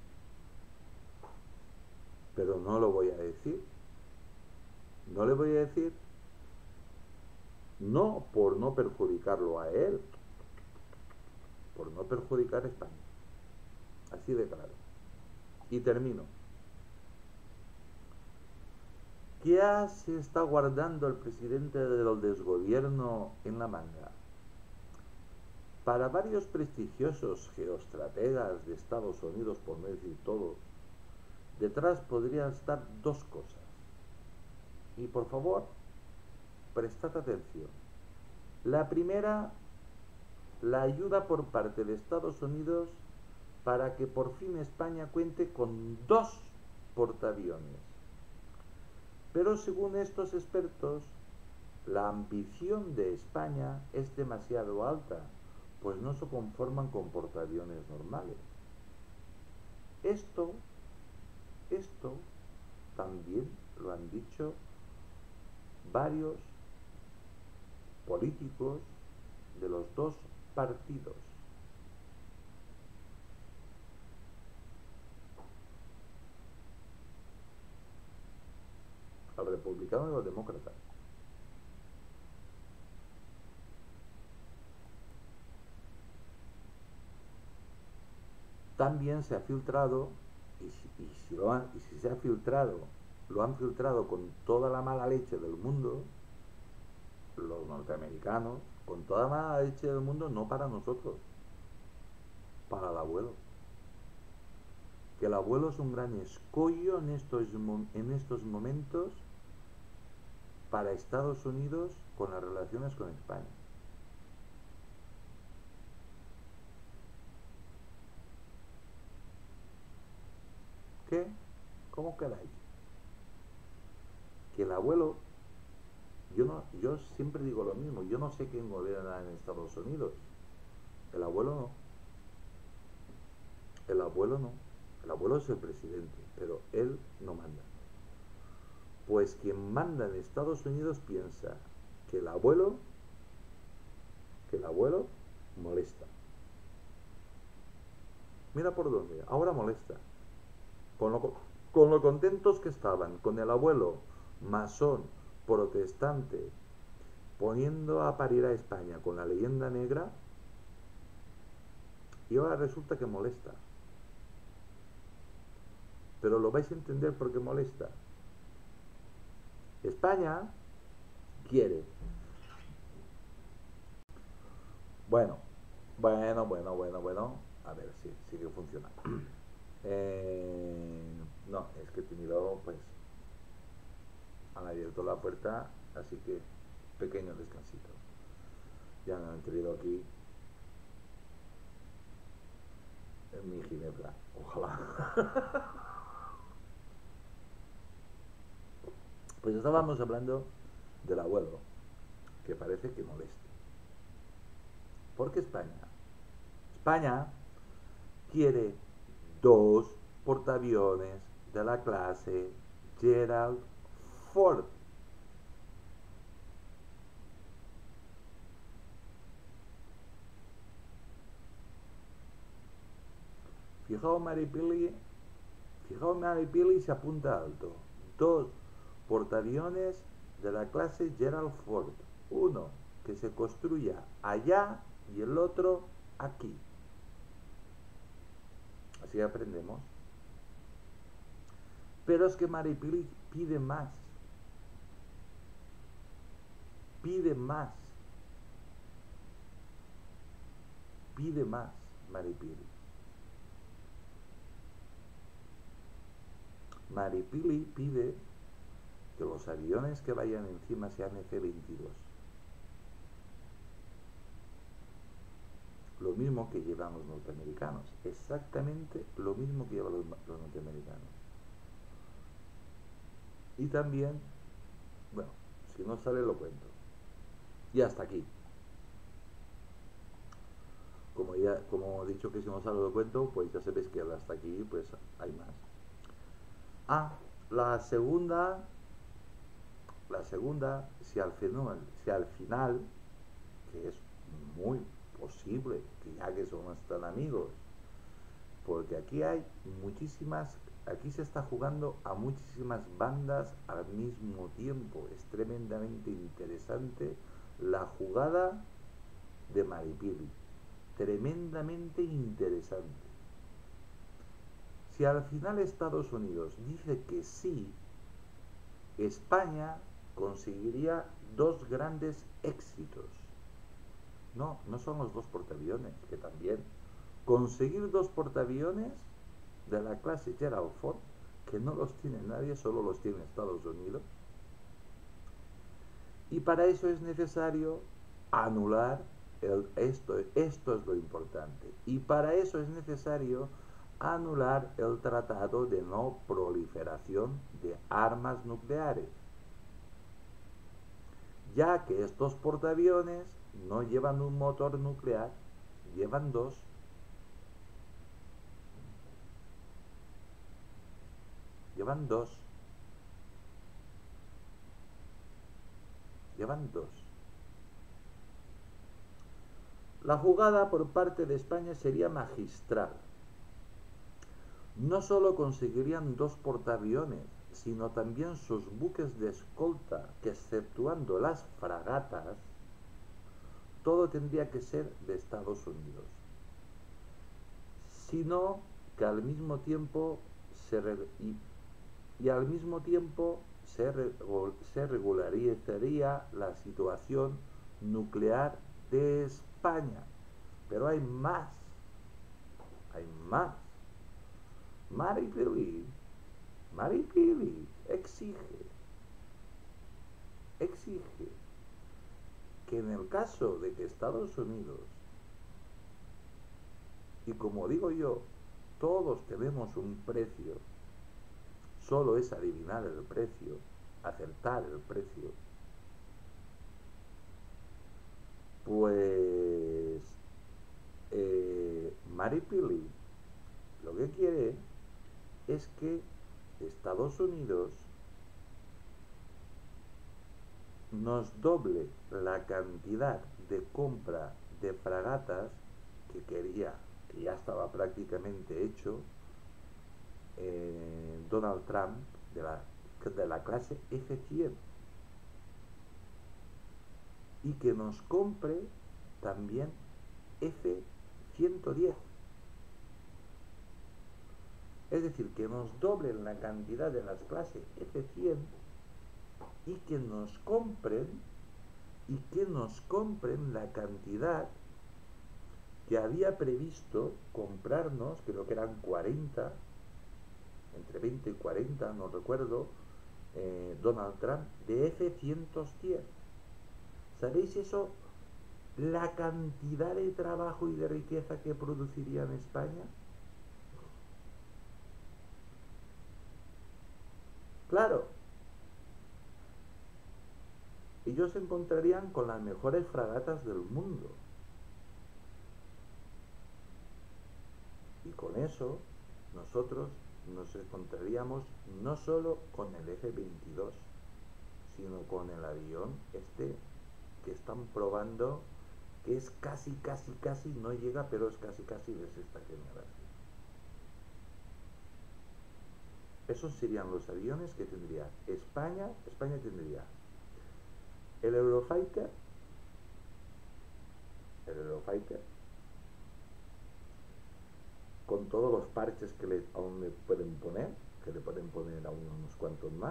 Pero no lo voy a decir. No le voy a decir, no por no perjudicarlo a él, por no perjudicar a España. Así de claro. Y termino. ¿Qué se está guardando el presidente del desgobierno en la manga? Para varios prestigiosos geoestrategas de Estados Unidos, por no decir todos, detrás podrían estar dos cosas. Y por favor, prestad atención. La primera, la ayuda por parte de Estados Unidos para que por fin España cuente con dos portaaviones. Pero según estos expertos, la ambición de España es demasiado alta, pues no se conforman con portaaviones normales. Esto, esto también lo han dicho varios políticos de los dos partidos. El republicano y los demócratas. También se ha filtrado, y si, y, si lo han, y si se ha filtrado, lo han filtrado con toda la mala leche del mundo, los norteamericanos, con toda la mala leche del mundo, no para nosotros, para el abuelo. Que el abuelo es un gran escollo en estos, en estos momentos para Estados Unidos con las relaciones con España. ¿Qué? ¿Cómo quedáis? Que el abuelo, yo no, yo siempre digo lo mismo, yo no sé quién gobierna en Estados Unidos. El abuelo no. El abuelo no. El abuelo es el presidente, pero él no manda. Pues quien manda en Estados Unidos piensa que el abuelo, que el abuelo molesta. Mira por dónde, ahora molesta. Con lo, con lo contentos que estaban con el abuelo masón, protestante, poniendo a parir a España con la leyenda negra, y ahora resulta que molesta. Pero lo vais a entender por qué molesta. España quiere. Bueno, bueno, bueno, bueno, bueno. A ver, sí, sigue funcionando. Eh, no, es que he tenido, pues, han abierto la puerta, así que pequeño descansito. Ya me han traído aquí en mi ginebra, ojalá. Pues estábamos hablando del abuelo, que parece que moleste. ¿Por qué España? España quiere dos portaaviones de la clase Gerald Ford. Fijaos, Maripili, fijaos, Maripili se apunta alto. Dos portaaviones de la clase Gerald Ford. Uno que se construya allá y el otro aquí. Así aprendemos. Pero es que Maripili pide más. Pide más. Pide más, Maripili. Maripili pide que los aviones que vayan encima sean F veintidós. Lo mismo que llevan los norteamericanos. Exactamente lo mismo que llevan los, los norteamericanos. Y también, bueno, si no sale lo cuento. Y hasta aquí. Como ya, como he dicho que si no sale lo cuento, pues ya sabéis que hasta aquí pues hay más. Ah, la segunda La segunda, si al final, si al final, que es muy posible, que ya que somos tan amigos, porque aquí hay muchísimas, aquí se está jugando a muchísimas bandas al mismo tiempo. Es tremendamente interesante la jugada de Maripili, tremendamente interesante. Si al final Estados Unidos dice que sí, España conseguiría dos grandes éxitos. No, no son los dos portaaviones, que también. Conseguir dos portaaviones de la clase Gerald Ford, que no los tiene nadie, solo los tiene Estados Unidos. Y para eso es necesario anular el, esto, esto es lo importante. Y para eso es necesario anular el Tratado de No Proliferación de Armas Nucleares, ya que estos portaaviones no llevan un motor nuclear, llevan dos. Llevan dos. Llevan dos. La jugada por parte de España sería magistral. No solo conseguirían dos portaaviones, sino también sus buques de escolta, que exceptuando las fragatas, todo tendría que ser de Estados Unidos. Sino que al mismo tiempo se y, y al mismo tiempo se, se regularizaría la situación nuclear de España. Pero hay más, hay más. Maripili, Maripili exige, exige que en el caso de que Estados Unidos, y como digo yo, todos tenemos un precio, solo es adivinar el precio, acertar el precio, pues eh, Maripili lo que quiere es que Estados Unidos nos doble la cantidad de compra de fragatas que quería, que ya estaba prácticamente hecho eh, Donald Trump de la, de la clase F cien, y que nos compre también F ciento diez. Es decir, que nos doblen la cantidad de las clases F cien y que nos compren y que nos compren la cantidad que había previsto comprarnos, creo que eran cuarenta, entre veinte y cuarenta, no recuerdo, eh, Donald Trump, de F ciento diez. ¿Sabéis eso? La cantidad de trabajo y de riqueza que produciría en España. Claro, ellos se encontrarían con las mejores fragatas del mundo. Y con eso nosotros nos encontraríamos no solo con el F veintidós, sino con el avión este que están probando, que es casi, casi, casi, no llega, pero es casi, casi de sexta generación. Esos serían los aviones que tendría España. España tendría el Eurofighter, el Eurofighter, con todos los parches que le, aún le pueden poner, que le pueden poner aún unos cuantos más.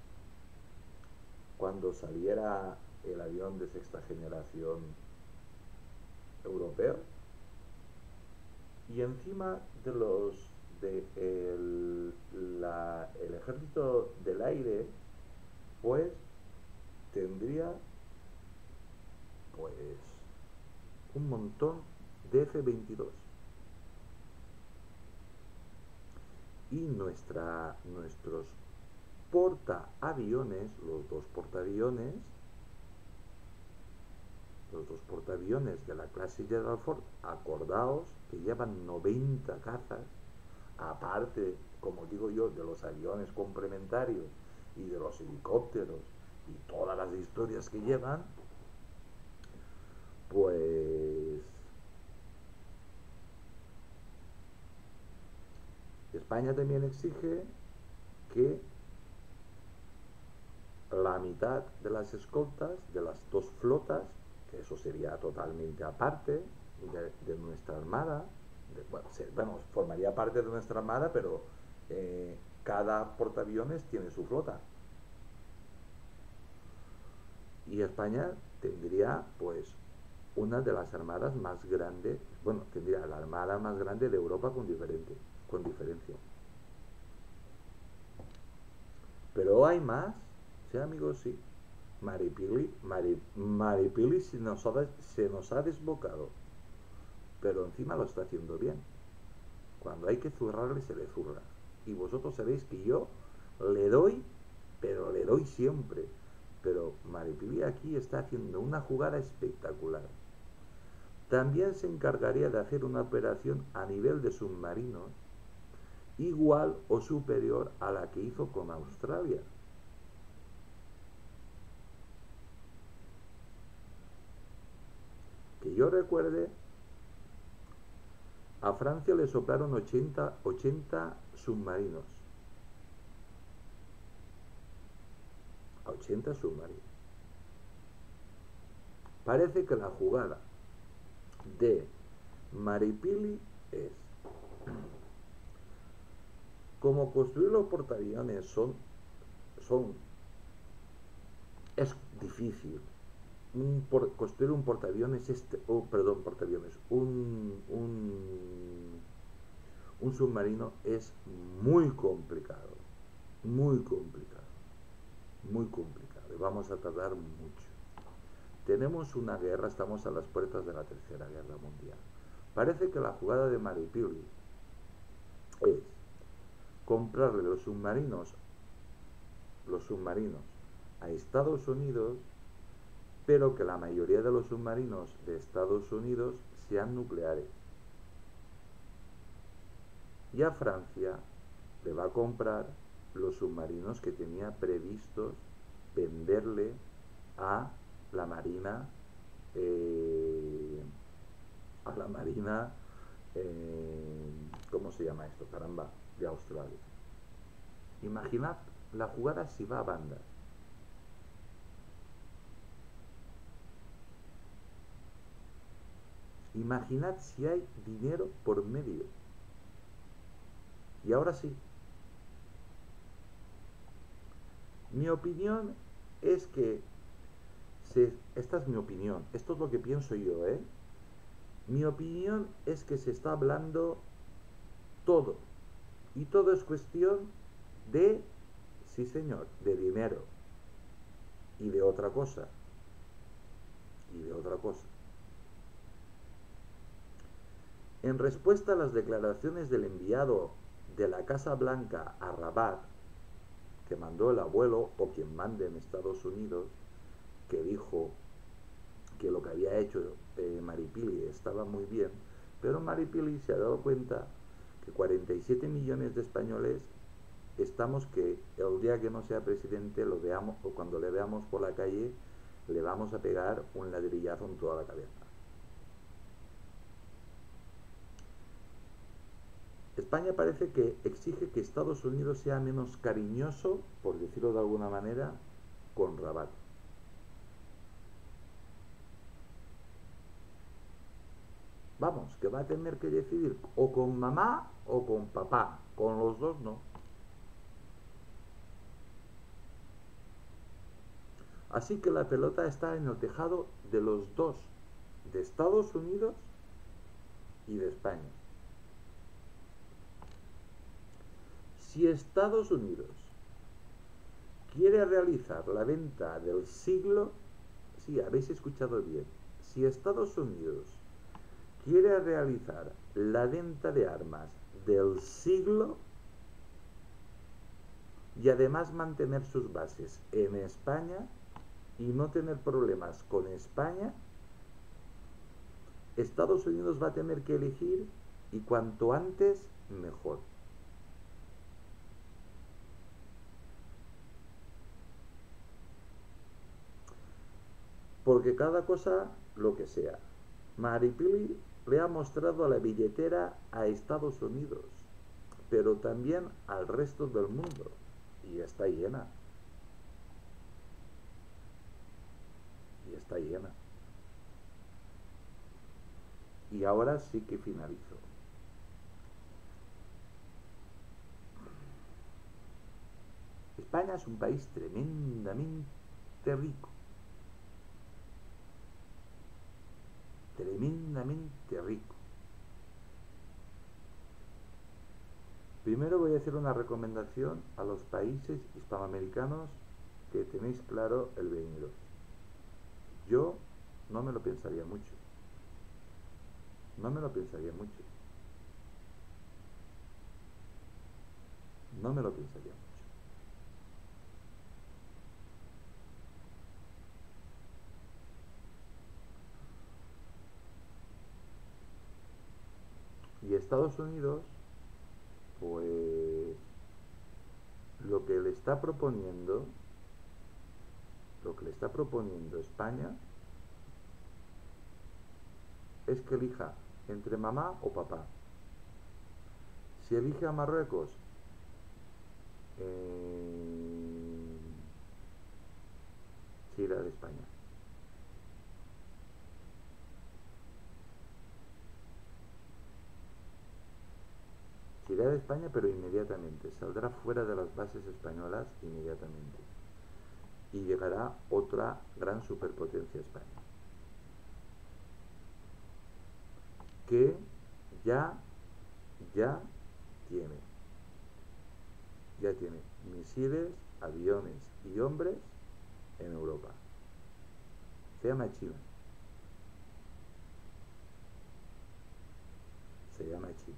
Cuando saliera el avión de sexta generación europeo, y encima de los de el, la, el ejército del aire, pues tendría pues un montón de F veintidós. Y nuestra, nuestros portaaviones, los dos portaaviones, los dos portaaviones de la clase Gerald Ford, acordaos que llevan noventa cazas, aparte, como digo yo, de los aviones complementarios y de los helicópteros y todas las historias que llevan, pues España también exige que la mitad de las escoltas de las dos flotas, que eso sería totalmente aparte de, de nuestra armada, de, bueno, se, bueno, formaría parte de nuestra armada, pero eh, cada portaaviones tiene su flota. Y España tendría, pues, una de las armadas más grandes, bueno, tendría la armada más grande de Europa con, diferente, con diferencia. Pero hay más, sí amigos, sí. Maripili, Mari, Maripili se nos, ha, se nos ha desbocado, pero encima lo está haciendo bien. Cuando hay que zurrarle, se le zurra. Y vosotros sabéis que yo le doy, pero le doy siempre. Pero Maripili aquí está haciendo una jugada espectacular. También se encargaría de hacer una operación a nivel de submarinos igual o superior a la que hizo con Australia. Que yo recuerde, a Francia le soplaron ochenta, ochenta submarinos. A ochenta submarinos. Parece que la jugada de Maripili es, como construir los portaaviones son, son es difícil. Un por, construir un portaaviones, este, oh, perdón, portaaviones, un, un, un submarino es muy complicado, muy complicado, muy complicado, y vamos a tardar mucho. Tenemos una guerra, estamos a las puertas de la Tercera Guerra Mundial. Parece que la jugada de Maripili es comprarle los submarinos, los submarinos a Estados Unidos, pero que la mayoría de los submarinos de Estados Unidos sean nucleares. Y a Francia le va a comprar los submarinos que tenía previstos venderle a la Marina, eh, a la Marina, eh, ¿cómo se llama esto? Caramba, de Australia. Imaginad la jugada si va a bandas. Imaginad si hay dinero por medio. Y ahora sí, mi opinión es que, se, esta es mi opinión, esto es lo que pienso yo, ¿eh? Mi opinión es que se está hablando todo. Y todo es cuestión de, sí señor, de dinero. Y de otra cosa. Y de otra cosa. En respuesta a las declaraciones del enviado de la Casa Blanca a Rabat, que mandó el abuelo o quien mande en Estados Unidos, que dijo que lo que había hecho eh, Maripili estaba muy bien, pero Maripili se ha dado cuenta que cuarenta y siete millones de españoles estamos que el día que no sea presidente lo veamos, o cuando le veamos por la calle le vamos a pegar un ladrillazo en toda la cabeza. España parece que exige que Estados Unidos sea menos cariñoso, por decirlo de alguna manera, con Rabat. Vamos, que va a tener que decidir o con mamá o con papá. Con los dos no. Así que la pelota está en el tejado de los dos, de Estados Unidos y de España. Si Estados Unidos quiere realizar la venta del siglo, sí, habéis escuchado bien, si Estados Unidos quiere realizar la venta de armas del siglo y además mantener sus bases en España y no tener problemas con España, Estados Unidos va a tener que elegir, y cuanto antes mejor. porque cada cosa lo que sea. Maripili le ha mostrado la billetera a Estados Unidos, pero también al resto del mundo, y está llena, y está llena. Y ahora sí que finalizo. España es un país tremendamente rico, tremendamente rico. Primero voy a hacer una recomendación a los países hispanoamericanos que tenéis claro el veniros. Yo no me lo pensaría mucho. No me lo pensaría mucho. No me lo pensaría mucho. Y Estados Unidos, pues lo que le está proponiendo, lo que le está proponiendo España es que elija entre mamá o papá. Si elige a Marruecos, eh, se irá de España. Se irá de España, pero inmediatamente. Saldrá fuera de las bases españolas inmediatamente. Y llegará otra gran superpotencia a España. Que ya, ya tiene. Ya tiene misiles, aviones y hombres en Europa. Se llama China. Se llama China.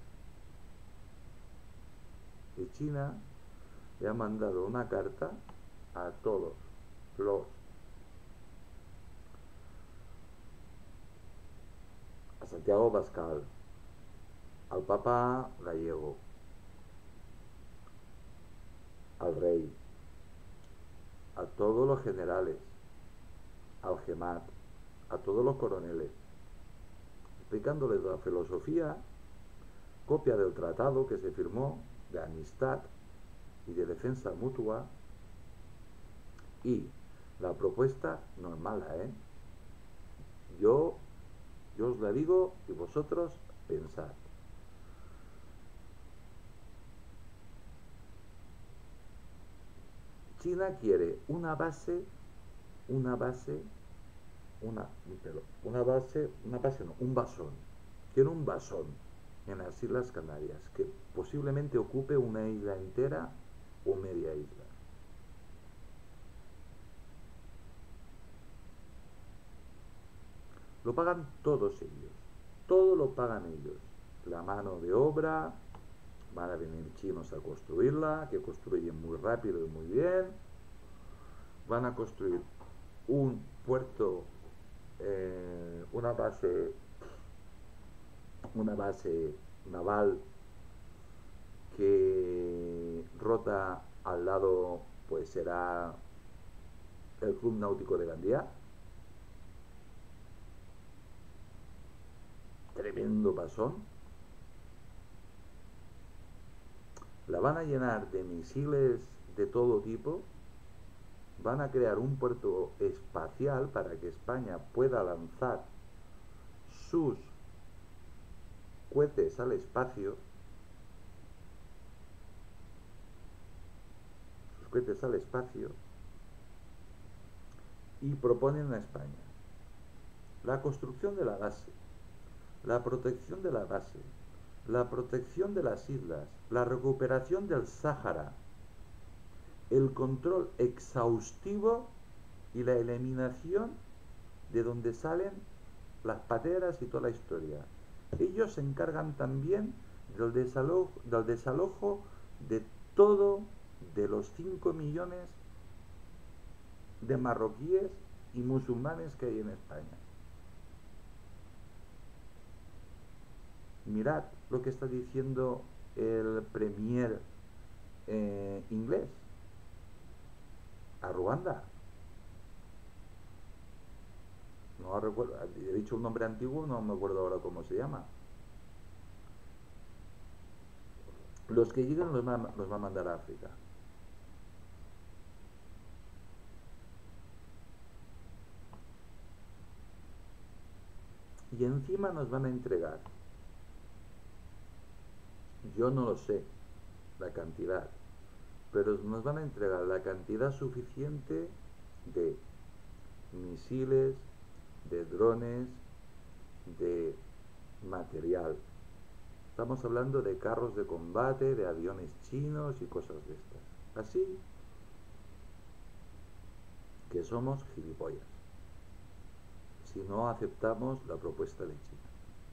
Y China le ha mandado una carta a todos los a Santiago Pascal, al Papa Gallego, al rey, a todos los generales, al gemat, a todos los coroneles, explicándoles la filosofía, copia del tratado que se firmó de amistad y de defensa mutua, y la propuesta no es mala, ¿eh? Yo, yo os la digo y vosotros pensad. China quiere una base, una base, una, una base, una base no, un basón. Quiere un basón en las Islas Canarias que posiblemente ocupe una isla entera o media isla. Lo pagan todos ellos, todo lo pagan ellos. La mano de obra, van a venir chinos a construirla, que construyen muy rápido y muy bien. Van a construir un puerto, eh, una base, una base naval que rota al lado, pues será el Club Náutico de Gandía. Tremendo pasón. La van a llenar de misiles de todo tipo. Van a crear un puerto espacial para que España pueda lanzar sus cohetes al espacio. Sus cohetes al espacio. Y proponen a España la construcción de la base, la protección de la base, la protección de las islas, la recuperación del Sáhara, el control exhaustivo y la eliminación de donde salen las pateras y toda la historia. Ellos se encargan también del desalojo, del desalojo de todo, de los cinco millones de marroquíes y musulmanes que hay en España. Mirad lo que está diciendo el premier eh, inglés a Ruanda. No recuerdo, he dicho un nombre antiguo, no me acuerdo ahora cómo se llama. Los que lleguen los va, los va a mandar a África. Y encima nos van a entregar, yo no lo sé, la cantidad, pero nos van a entregar la cantidad suficiente de misiles, de drones, de material. Estamos hablando de carros de combate, de aviones chinos y cosas de estas. Así que somos gilipollas si no aceptamos la propuesta de China.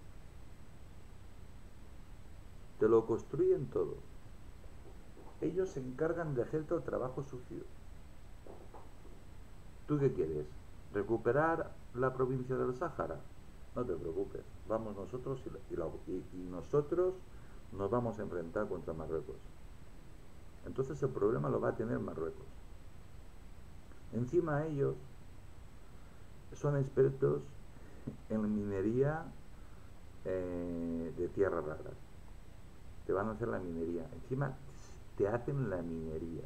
Te lo construyen todo. Ellos se encargan de hacerte el trabajo sucio. ¿Tú qué quieres? ¿Recuperar la provincia del Sáhara? No te preocupes, vamos nosotros y, la, y, y nosotros nos vamos a enfrentar contra Marruecos. Entonces el problema lo va a tener Marruecos. Encima ellos son expertos en minería eh, de tierras raras. Te van a hacer la minería. Encima te hacen la minería.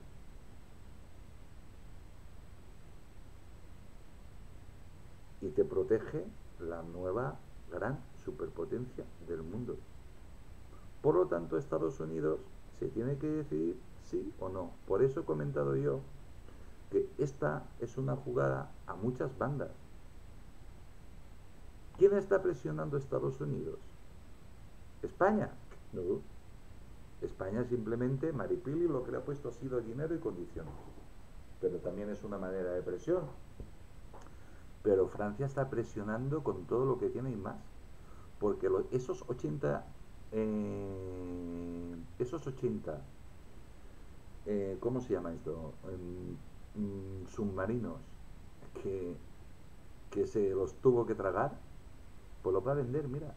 Y te protege la nueva gran superpotencia del mundo. Por lo tanto, Estados Unidos se tiene que decidir sí o no. Por eso he comentado yo que esta es una jugada a muchas bandas. ¿Quién está presionando a Estados Unidos? ¿España? No. España simplemente, Maripili lo que le ha puesto ha sido dinero y condiciones. Pero también es una manera de presión. Pero Francia está presionando con todo lo que tiene y más. Porque lo, esos ochenta eh, esos ochenta eh, ¿cómo se llama esto? Eh, mm, submarinos que, que se los tuvo que tragar, pues los va a vender, mira.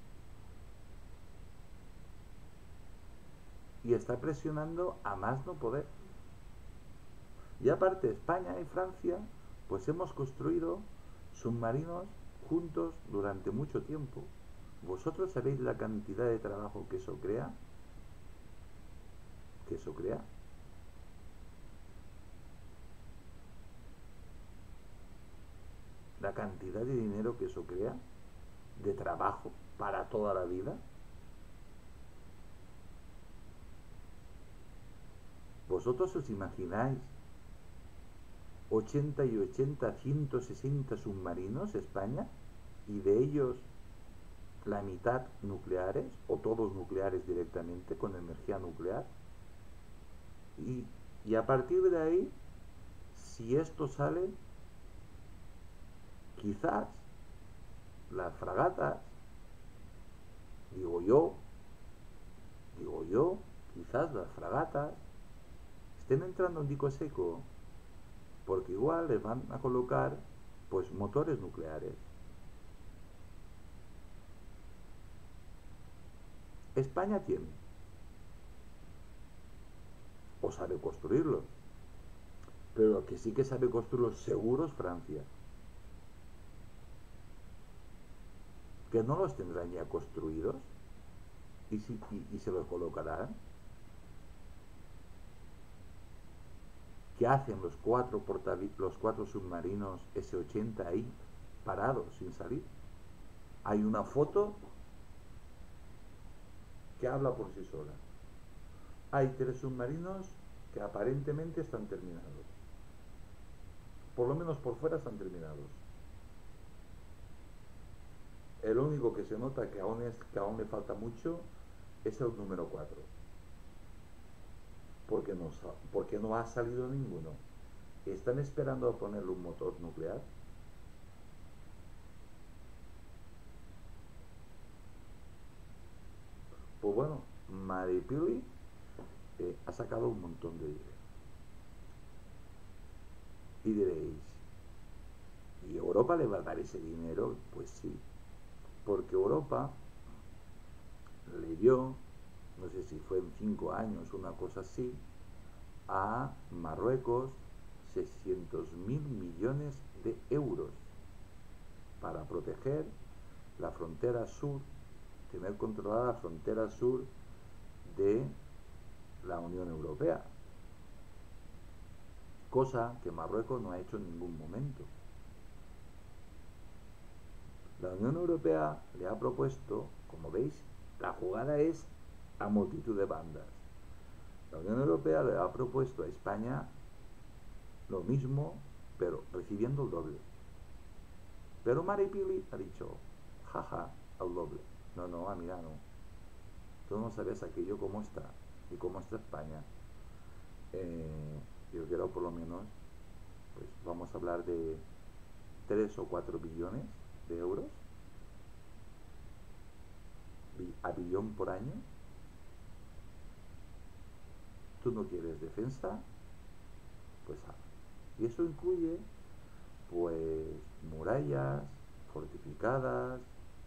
Y está presionando a más no poder. Y aparte, España y Francia, pues hemos construido submarinos juntos durante mucho tiempo. ¿Vosotros sabéis la cantidad de trabajo que eso crea? Que eso crea. La cantidad de dinero que eso crea, de trabajo para toda la vida. ¿Vosotros os imagináis ochenta y ochenta, ciento sesenta submarinos España y de ellos la mitad nucleares o todos nucleares directamente con energía nuclear? Y, y a partir de ahí, si esto sale, quizás las fragatas, digo yo, digo yo, quizás las fragatas estén entrando en dico seco, porque igual les van a colocar pues motores nucleares. España tiene, o sabe construirlos, pero que sí que sabe construirlos seguros Francia, que no los tendrán ya construidos y, si, y, y se los colocarán. ¿Qué hacen los cuatro, los cuatro submarinos ese ochenta ahí parados sin salir? Hay una foto que habla por sí sola. Hay tres submarinos que aparentemente están terminados. Por lo menos por fuera están terminados. El único que se nota que aún, es, que aún le falta mucho es el número cuatro. Porque no, porque no ha salido ninguno. ¿Están esperando a ponerle un motor nuclear? Pues bueno, Maripili eh, ha sacado un montón de dinero. Y diréis, ¿y Europa le va a dar ese dinero? Pues sí, porque Europa le dio, no sé si fue en cinco años, una cosa así, a Marruecos seiscientos mil millones de euros para proteger la frontera sur, tener controlada la frontera sur de la Unión Europea, cosa que Marruecos no ha hecho en ningún momento. La Unión Europea le ha propuesto, como veis, la jugada es a multitud de bandas. La Unión Europea le ha propuesto a España lo mismo, pero recibiendo el doble. Pero Maripili ha dicho, jaja, al doble. No, no, amiga, no. Tú no sabes aquello cómo está y cómo está España. Eh, yo quiero por lo menos, pues vamos a hablar de tres o cuatro billones de euros a billón por año. Tú no quieres defensa, pues ah. Y eso incluye pues murallas fortificadas,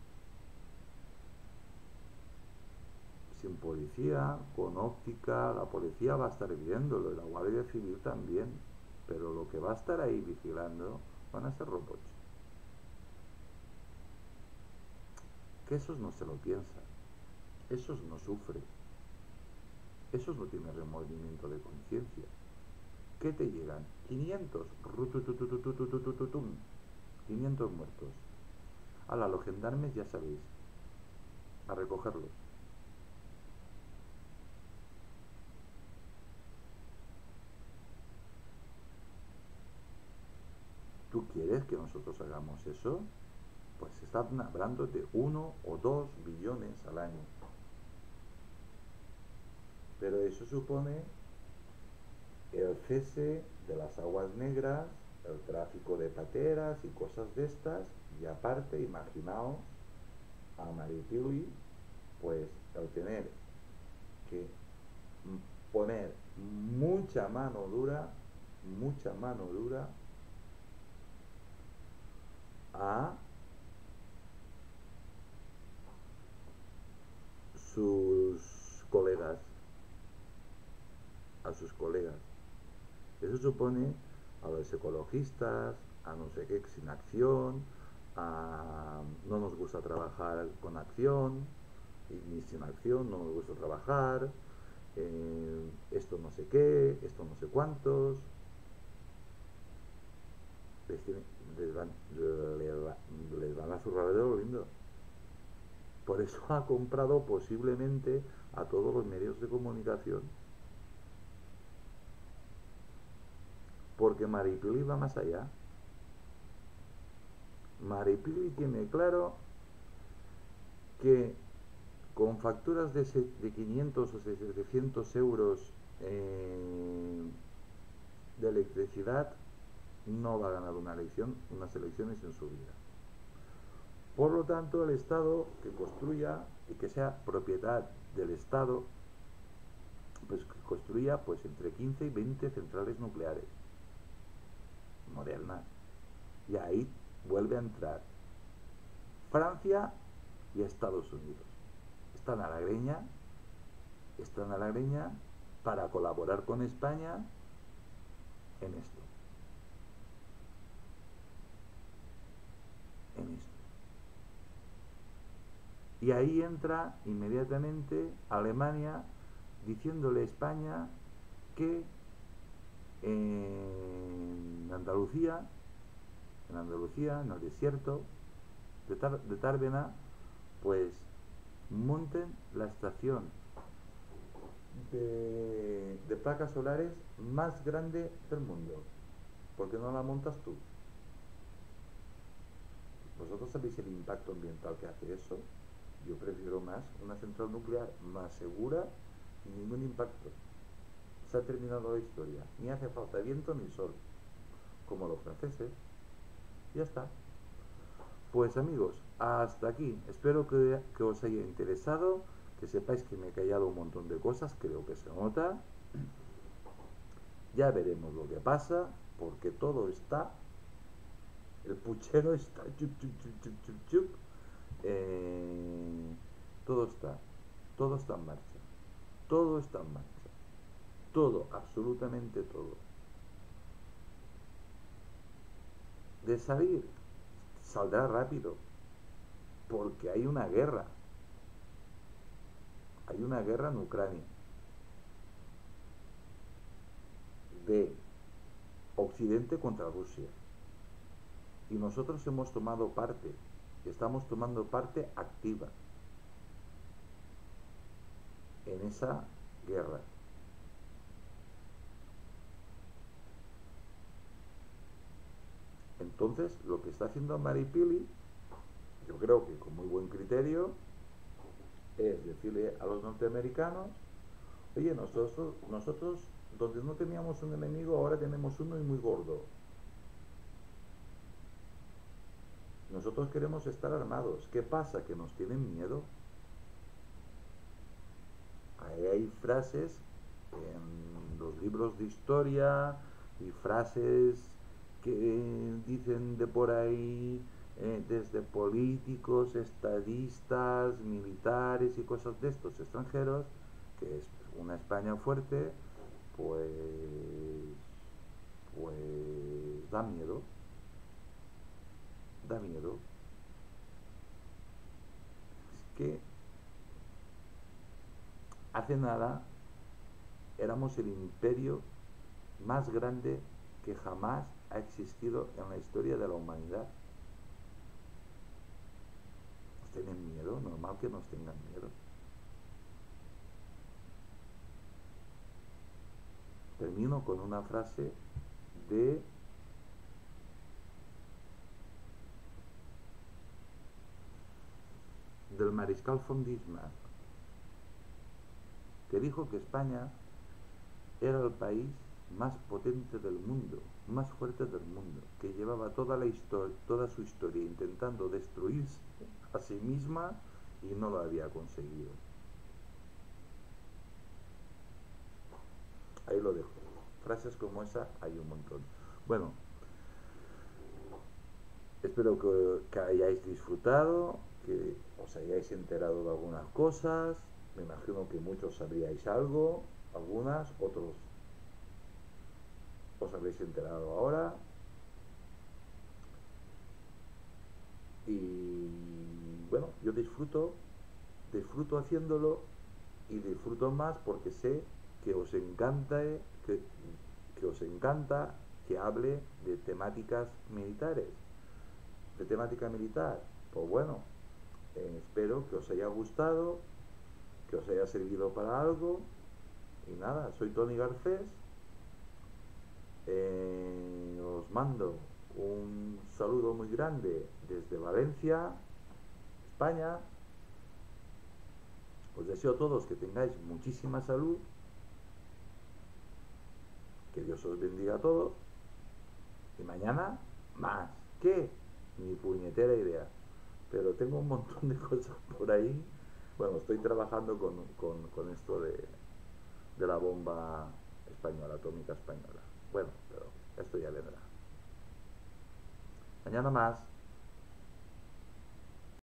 sin policía, con óptica. La policía va a estar viéndolo y la Guardia Civil también, pero lo que va a estar ahí vigilando van a ser robots. Que esos no se lo piensan, esos no sufren, esos no tienen remordimiento de conciencia. ¿Qué te llegan? quinientos, quinientos muertos. Ahora, los gendarmes ya sabéis, a recogerlos. ¿Tú quieres que nosotros hagamos eso? Pues se está hablando de uno o dos billones al año. Pero eso supone el cese de las aguas negras, el tráfico de pateras y cosas de estas. Y aparte, imaginaos a Maripili, pues el tener que poner mucha mano dura, mucha mano dura a sus colegas, a sus colegas. Eso supone a los ecologistas, a no sé qué, sin acción, a no nos gusta trabajar con acción, ni sin acción, no nos gusta trabajar, eh, esto no sé qué, esto no sé cuántos. Les, tiene, les, van, les, les van a zurrar de lo lindo. Por eso ha comprado posiblemente a todos los medios de comunicación. Porque Maripili va más allá. Maripili tiene claro que con facturas de, de quinientos o setecientos euros eh, de electricidad no va a ganar una elección, unas elecciones en su vida. Por lo tanto, el Estado que construya y que sea propiedad del Estado, pues que construya pues entre quince y veinte centrales nucleares modernas. Y ahí vuelve a entrar Francia y Estados Unidos. Están a la greña, están a la greña para colaborar con España en esto. En esto. Y ahí entra inmediatamente Alemania diciéndole a España que en Andalucía, en Andalucía, en el desierto de, Tar de Tárvena, pues monten la estación de, de placas solares más grande del mundo. ¿Por qué no la montas tú? ¿Vosotros sabéis el impacto ambiental que hace eso? Yo prefiero más una central nuclear más segura y ningún impacto. Se ha terminado la historia. Ni hace falta viento ni sol, como los franceses. Ya está. Pues amigos, hasta aquí. Espero que, que os haya interesado, que sepáis que me he callado un montón de cosas, creo que se nota. Ya veremos lo que pasa, porque todo está, el puchero está, chup, chup, chup, chup, chup, chup. Eh, todo está, todo está en marcha, todo está en marcha, todo, absolutamente todo. De salir, saldrá rápido, porque hay una guerra. Hay una guerra en Ucrania de Occidente contra Rusia. Y nosotros hemos tomado parte, estamos tomando parte activa en esa guerra. Entonces, lo que está haciendo Maripili, yo creo que con muy buen criterio, es decirle a los norteamericanos: oye, nosotros, nosotros donde no teníamos un enemigo, ahora tenemos uno y muy gordo. Nosotros queremos estar armados. ¿Qué pasa? Que nos tienen miedo. Ahí hay frases en los libros de historia y frases que dicen de por ahí, eh, desde políticos, estadistas, militares y cosas de estos extranjeros, que es una España fuerte, pues, pues da miedo, da miedo. Es que hace nada éramos el imperio más grande que jamás ha existido en la historia de la humanidad. ¿Nos tienen miedo? Normal que nos tengan miedo. Termino con una frase de del mariscal von Bismarck, que dijo que España era el país más potente del mundo, más fuerte del mundo, que llevaba toda, la historia, toda su historia intentando destruirse a sí misma y no lo había conseguido. Ahí lo dejo. Frases como esa hay un montón. Bueno, espero que, que hayáis disfrutado, que os hayáis enterado de algunas cosas. Me imagino que muchos sabríais algo, algunas, otros os habréis enterado ahora. Y bueno, yo disfruto, disfruto haciéndolo y disfruto más porque sé que os encanta, que, que os encanta que hable de temáticas militares, de temática militar. Pues bueno, eh, espero que os haya gustado, que os haya servido para algo. Y nada, soy Tony Garcés. Eh, os mando un saludo muy grande desde Valencia, España. Os deseo a todos que tengáis muchísima salud, que Dios os bendiga a todos, y mañana más. ¿Qué? Ni puñetera idea, pero tengo un montón de cosas por ahí. Bueno, estoy trabajando con, con, con esto de, de la bomba española, atómica española. Bueno, pero esto ya vendrá. Mañana más.